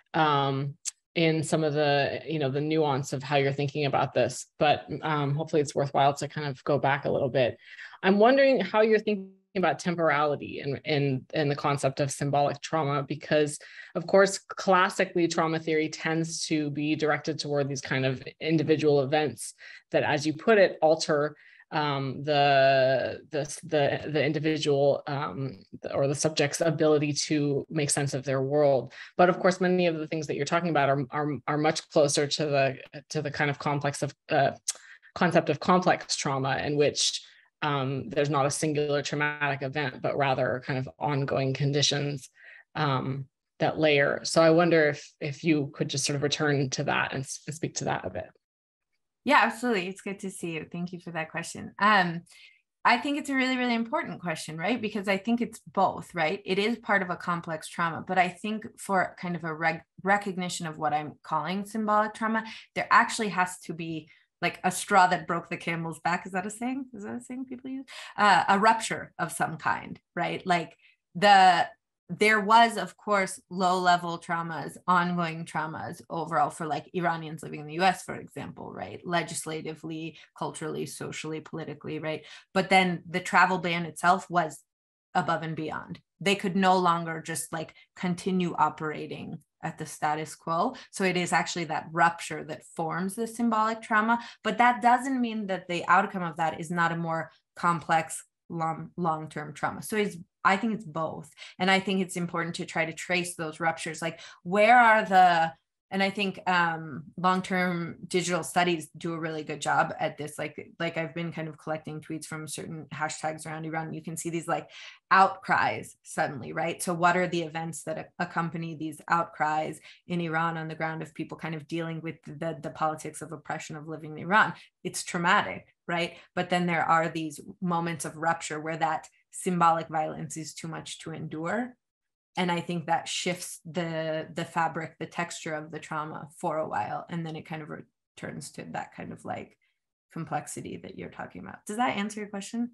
um, in some of the you know the nuance of how you're thinking about this, but um, hopefully it's worthwhile to kind of go back a little bit. I'm wondering how you're thinking about temporality and and and the concept of symbolic trauma, because of course classically trauma theory tends to be directed toward these kind of individual events that, as you put it, alter um, the the the the individual um, or the subject's ability to make sense of their world. But of course, many of the things that you're talking about are are, are much closer to the to the kind of complex of uh, concept of complex trauma, in which Um, there's not a singular traumatic event, but rather kind of ongoing conditions um, that layer. So I wonder if if you could just sort of return to that and, and speak to that a bit. Yeah, absolutely. It's good to see you. Thank you for that question. Um, I think it's a really, really important question, right? Because I think it's both, right? It is part of a complex trauma, but I think for kind of a reg recognition of what I'm calling symbolic trauma, there actually has to be like a straw that broke the camel's back. Is that a saying? Is that a saying people use? Uh, a rupture of some kind, right? Like the, there was, of course, low level traumas, ongoing traumas overall for like Iranians living in the U S, for example, right? Legislatively, culturally, socially, politically, right? But then the travel ban itself was above and beyond. They could no longer just like continue operating at the status quo. So it is actually that rupture that forms the symbolic trauma, but that doesn't mean that the outcome of that is not a more complex long, long-term trauma. So it's, I think it's both. And I think it's important to try to trace those ruptures. Like where are the, and I think um, long-term digital studies do a really good job at this. Like, like I've been kind of collecting tweets from certain hashtags around Iran. You can see these like outcries suddenly, right? So what are the events that accompany these outcries in Iran on the ground of people kind of dealing with the, the politics of oppression of living in Iran? It's traumatic, right? But then there are these moments of rupture where that symbolic violence is too much to endure. And I think that shifts the, the fabric, the texture of the trauma for a while. And then it kind of returns to that kind of like complexity that you're talking about. Does that answer your question?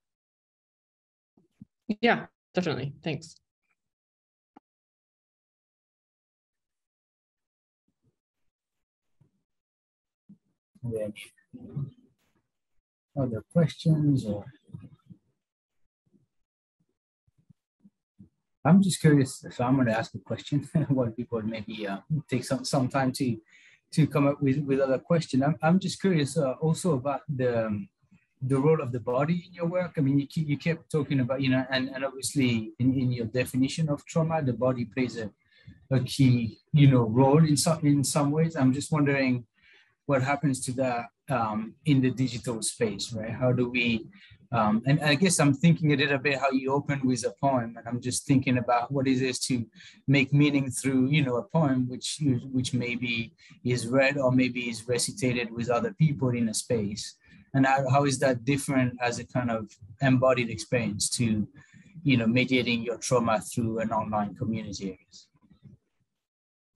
Yeah, definitely. Thanks. Any other questions? Or I'm just curious, so I'm going to ask a question. While people maybe uh, take some, some time to to come up with, with other questions. I'm, I'm just curious uh, also about the um, the role of the body in your work. I mean, you, keep, you kept talking about, you know, and, and obviously in, in your definition of trauma, the body plays a, a key, you know, role in some, in some ways. I'm just wondering what happens to that um, in the digital space, right? How do we, um, and I guess I'm thinking a little bit how you opened with a poem, and I'm just thinking about what it is to make meaning through, you know, a poem, which, which maybe is read or maybe is recitated with other people in a space. And how, how is that different as a kind of embodied experience to, you know, mediating your trauma through an online community, I guess?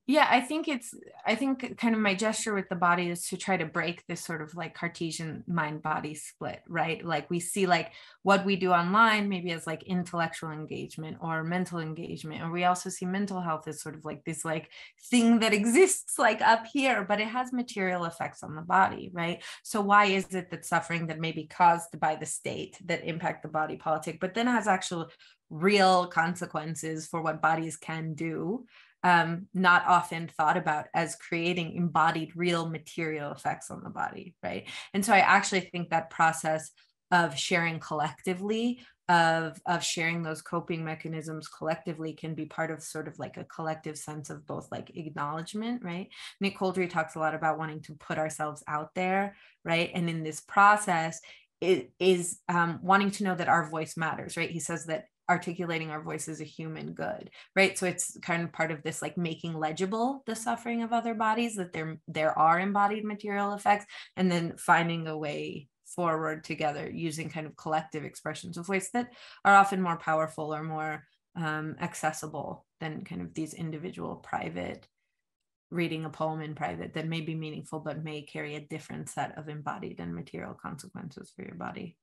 Yeah, I think it's, I think kind of my gesture with the body is to try to break this sort of like Cartesian mind body split, right? Like we see like what we do online maybe as like intellectual engagement or mental engagement. Or we also see mental health as sort of like this like thing that exists like up here, but it has material effects on the body, right? So why is it that suffering that may be caused by the state that impact the body politic, but then has actual real consequences for what bodies can do, um, not often thought about as creating embodied real material effects on the body, right? And so I actually think that process of sharing collectively, of, of sharing those coping mechanisms collectively can be part of sort of like a collective sense of both like acknowledgement, right? Nick Coldry talks a lot about wanting to put ourselves out there, right? And in this process, it is um, wanting to know that our voice matters, right? He says that articulating our voice is a human good, right? So it's kind of part of this like making legible the suffering of other bodies, that there, there are embodied material effects, and then finding a way forward together using kind of collective expressions of voice that are often more powerful or more um, accessible than kind of these individual private, reading a poem in private that may be meaningful, but may carry a different set of embodied and material consequences for your body.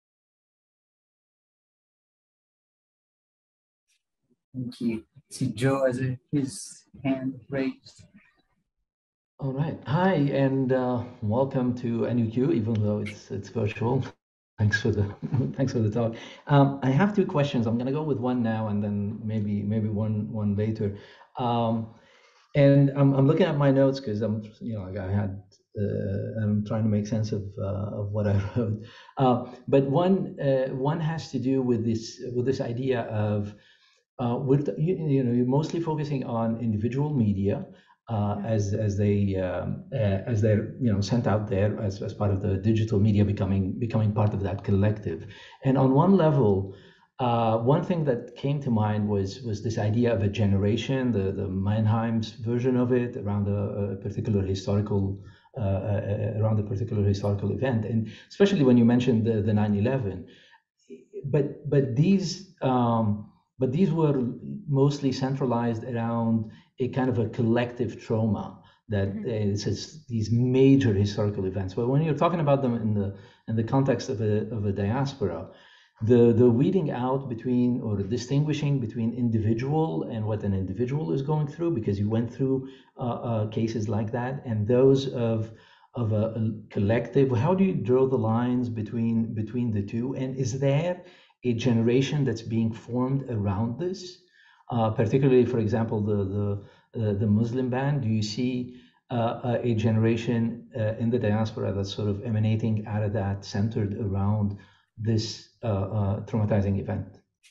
Thank you. See Joe has a, his hand raised. All right. Hi, and uh, welcome to N U Q, even though it's it's virtual. Thanks for the thanks for the talk. Um, I have two questions. I'm going to go with one now, and then maybe maybe one one later. Um, and I'm I'm looking at my notes because I'm you know like I had uh, I'm trying to make sense of uh, of what I wrote. Uh, but one uh, one has to do with this with this idea of uh, with you, you know you're mostly focusing on individual media. Uh, as as they um, uh, as they're you know sent out there as, as part of the digital media becoming becoming part of that collective. And on one level, uh, one thing that came to mind was was this idea of a generation, the the Mannheim's version of it around a, a particular historical uh, uh, around a particular historical event, and especially when you mentioned the the nine eleven. But but these um, but these were mostly centralized around a kind of a collective trauma that mm-hmm. is, is these major historical events. But when you're talking about them in the in the context of a of a diaspora, the the weeding out between or distinguishing between individual and what an individual is going through, because you went through uh, uh, cases like that, and those of of a, a collective. How do you draw the lines between between the two? And is there a generation that's being formed around this? Uh, particularly, for example, the the uh, the Muslim ban. Do you see uh, a generation uh, in the diaspora that's sort of emanating out of that, centered around this uh, uh, traumatizing event?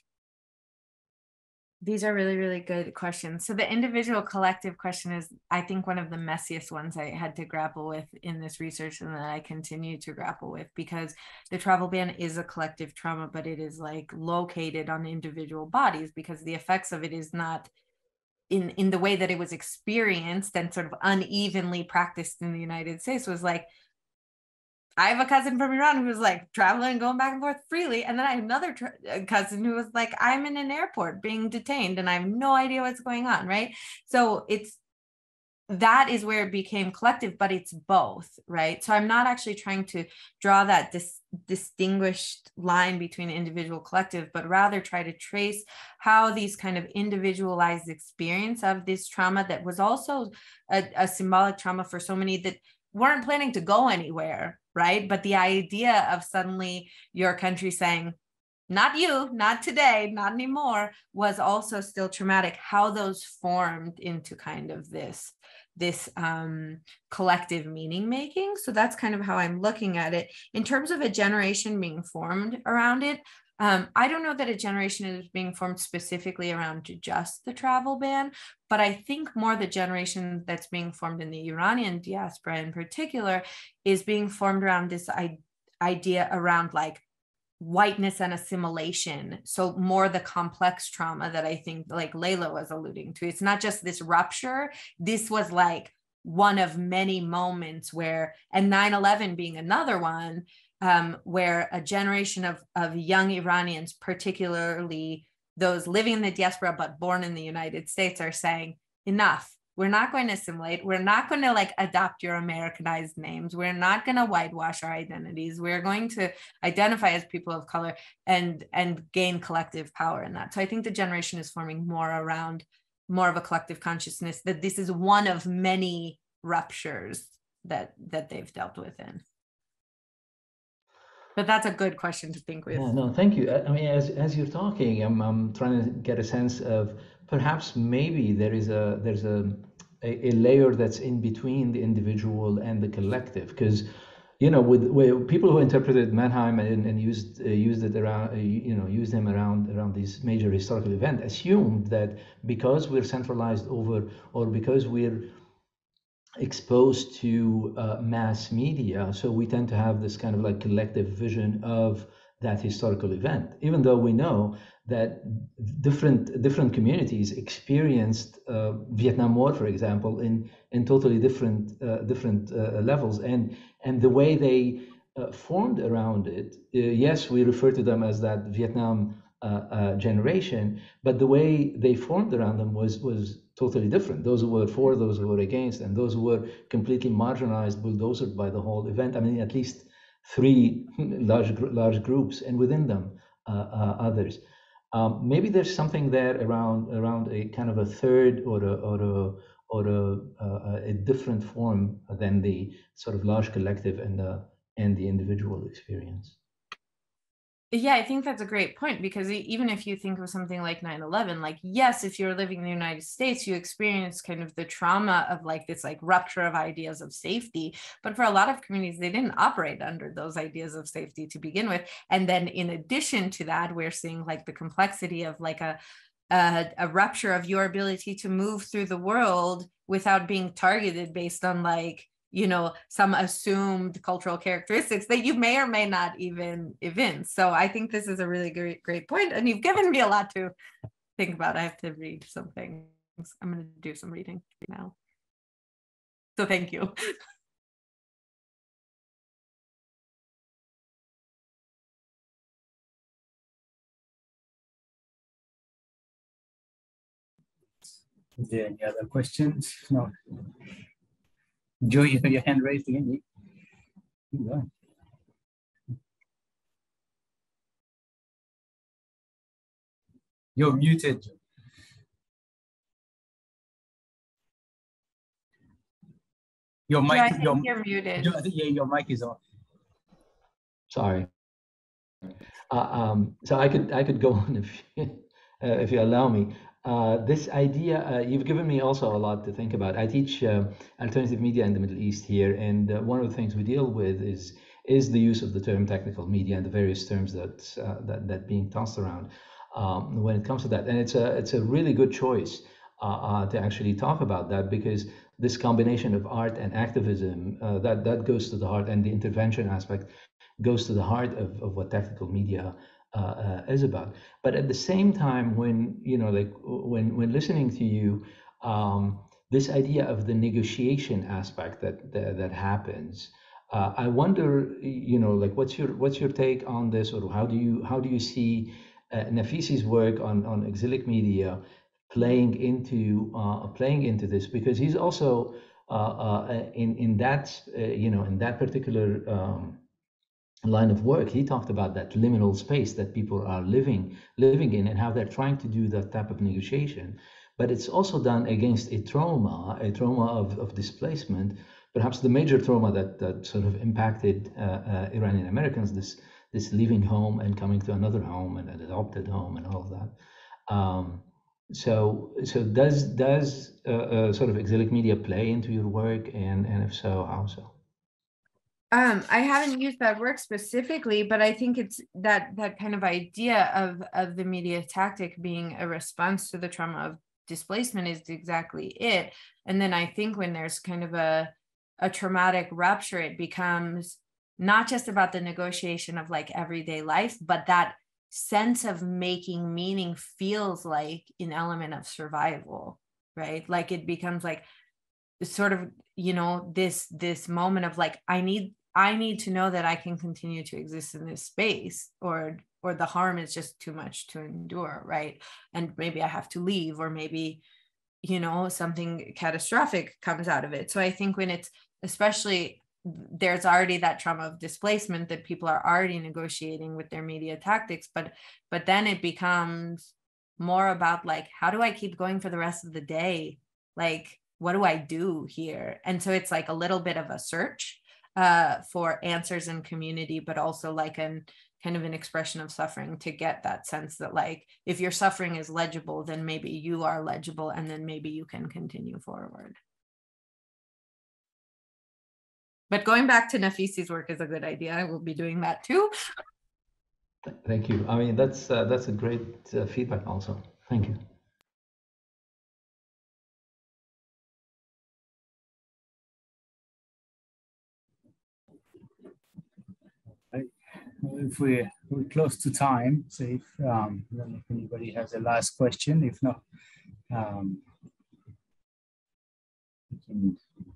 These are really, really good questions. So the individual collective question is, I think, one of the messiest ones I had to grapple with in this research, and that I continue to grapple with, because the travel ban is a collective trauma, but it is like located on individual bodies, because the effects of it is not in, in the way that it was experienced and sort of unevenly practiced in the United States. Was like, I have a cousin from Iran who was like traveling, going back and forth freely. And then I have another cousin who was like, I'm in an airport being detained and I have no idea what's going on, right? So it's, that is where it became collective, but it's both, right? So I'm not actually trying to draw that dis- distinguished line between individual collective, but rather try to trace how these kind of individualized experience of this trauma that was also a, a symbolic trauma for so many that weren't planning to go anywhere, right? But the idea of suddenly your country saying, not you, not today, not anymore, was also still traumatic. How those formed into kind of this, this um, collective meaning making. So that's kind of how I'm looking at it. In terms of a generation being formed around it, Um, I don't know that a generation is being formed specifically around just the travel ban, but I think more the generation that's being formed in the Iranian diaspora in particular is being formed around this I- idea around like whiteness and assimilation. So more the complex trauma that I think like Layla was alluding to. It's not just this rupture. This was like one of many moments where, and nine eleven being another one, Um, where a generation of, of young Iranians, particularly those living in the diaspora but born in the United States, are saying, enough, we're not going to assimilate. We're not going to like adopt your Americanized names. We're not going to whitewash our identities. We're going to identify as people of color and, and gain collective power in that. So I think the generation is forming more around more of a collective consciousness that this is one of many ruptures that, that they've dealt with in. But that's a good question to think with. Yeah, no, thank you. I I mean, as as you're talking, I'm I'm trying to get a sense of perhaps maybe there is a there's a a, a layer that's in between the individual and the collective, because you know with, with people who interpreted Mannheim and, and used uh, used it around uh, you know used him around around these major historical events assumed that because we're centralized over or because we're exposed to uh, mass media, so we tend to have this kind of like collective vision of that historical event, even though we know that different different communities experienced uh, Vietnam War, for example, in in totally different uh, different uh, levels, and and the way they uh, formed around it. Uh, yes, we refer to them as that Vietnam uh, uh, generation, but the way they formed around them was was totally different. Those who were for, those who were against, and those who were completely marginalized, bulldozed by the whole event. I mean, at least three large large groups, and within them uh, uh, others. Um, maybe there's something there around around a kind of a third or a or a or a, uh, a different form than the sort of large collective and the and the individual experience. Yeah, I think that's a great point, because even if you think of something like nine eleven, like, yes, if you're living in the United States, you experience kind of the trauma of like this like rupture of ideas of safety. But for a lot of communities, they didn't operate under those ideas of safety to begin with. And then in addition to that, we're seeing like the complexity of like a a, a rupture of your ability to move through the world without being targeted based on like, you know, some assumed cultural characteristics that you may or may not even evince. So I think this is a really great, great point. And you've given me a lot to think about. I have to read some things. I'm going to do some reading now. So thank you. Is there any other questions? No. Joe, you have your hand raised again. Yeah. You're muted. Your mic. Yeah, I think your, you're muted. Your, yeah, your mic is off. Sorry. Uh, um, so I could I could go on if you, uh, if you allow me. Uh, this idea, uh, you've given me also a lot to think about. I teach uh, alternative media in the Middle East here, and uh, one of the things we deal with is is the use of the term technical media and the various terms that uh, that that being tossed around um, when it comes to that. And it's a it's a really good choice uh, uh, to actually talk about that, because this combination of art and activism uh, that that goes to the heart, and the intervention aspect goes to the heart of, of what technical media uh, uh, is about. But at the same time, when you know, like when when listening to you, um, this idea of the negotiation aspect that that, that happens, uh, I wonder, you know, like what's your what's your take on this, or how do you how do you see uh, Nafisi's work on on exilic media playing into uh, playing into this? Because he's also uh, uh, in in that uh, you know in that particular um, line of work, he talked about that liminal space that people are living living in, and how they're trying to do that type of negotiation. But it's also done against a trauma, a trauma of, of displacement, perhaps the major trauma that that sort of impacted uh, uh, Iranian Americans, this this leaving home and coming to another home and an adopted home and all of that. Um, so so does does uh, uh, sort of exilic media play into your work, and and if so, how so? Um, I haven't used that word specifically, but I think it's that that kind of idea of, of the media tactic being a response to the trauma of displacement is exactly it. And then I think when there's kind of a, a traumatic rupture, it becomes not just about the negotiation of like everyday life, but that sense of making meaning feels like an element of survival, right? Like it becomes like sort of, you know, this this moment of like, I need I need to know that I can continue to exist in this space, or or the harm is just too much to endure, right? And maybe I have to leave, or maybe you know, something catastrophic comes out of it. So I think when it's, especially, there's already that trauma of displacement that people are already negotiating with their media tactics, but but then it becomes more about like, how do I keep going for the rest of the day? Like, what do I do here? And so it's like a little bit of a search uh, for answers in community, but also like an kind of an expression of suffering, to get that sense that like, if your suffering is legible, then maybe you are legible, and then maybe you can continue forward. But going back to Nafisi's work is a good idea. I will be doing that too. Thank you. I mean, that's uh, that's a great uh, feedback also. Thank you. If we're, we're close to time, so if, um, if anybody has a last question, if not, um, we can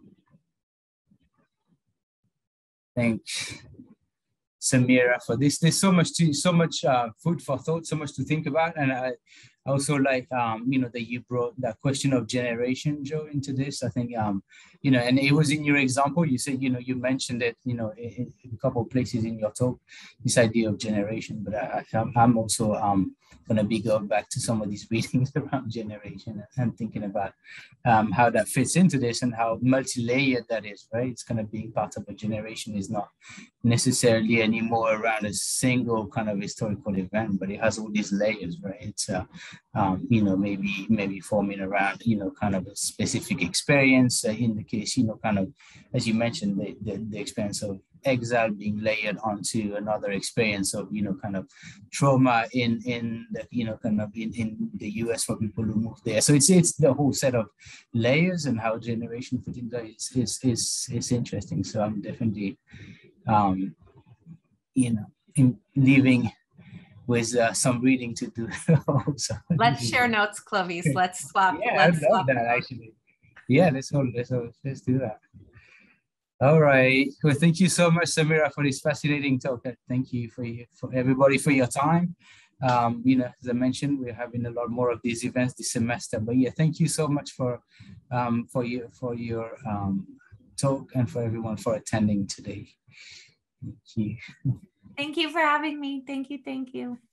thank Samira for this. There's so much to, so much uh, food for thought, so much to think about, and I also like, um, you know, that you brought that question of generation, Joe, into this. I think, um, you know, and it was in your example, you said, you know, you mentioned it, you know, in, in a couple of places in your talk, this idea of generation, but I, I'm also um, going to be going back to some of these readings around generation and thinking about um, how that fits into this and how multi-layered that is, right? It's kind of being part of a generation is not necessarily anymore around a single kind of historical event, but it has all these layers, right? It's uh, um, you know, maybe maybe forming around, you know, kind of a specific experience. Uh, in the case, you know, kind of, as you mentioned, the, the, the experience of exile being layered onto another experience of, you know, kind of trauma in, in the, you know, kind of in, in the U S for people who moved there. So it's it's the whole set of layers, and how generation fit into that is, is, is, is interesting. So I'm definitely, um, you know, in leaving with uh, some reading to do. So, let's share notes, Clovis. Let's swap. Yeah, let's I love swap that notes. actually. Yeah, let's all, let's all, let's do that. All right. Well, thank you so much, Samira, for this fascinating talk. Thank you for you, for everybody for your time. Um, you know, as I mentioned, we're having a lot more of these events this semester. But yeah, thank you so much for um, for your for your um, talk, and for everyone for attending today. Thank you. Thank you for having me. Thank you. Thank you.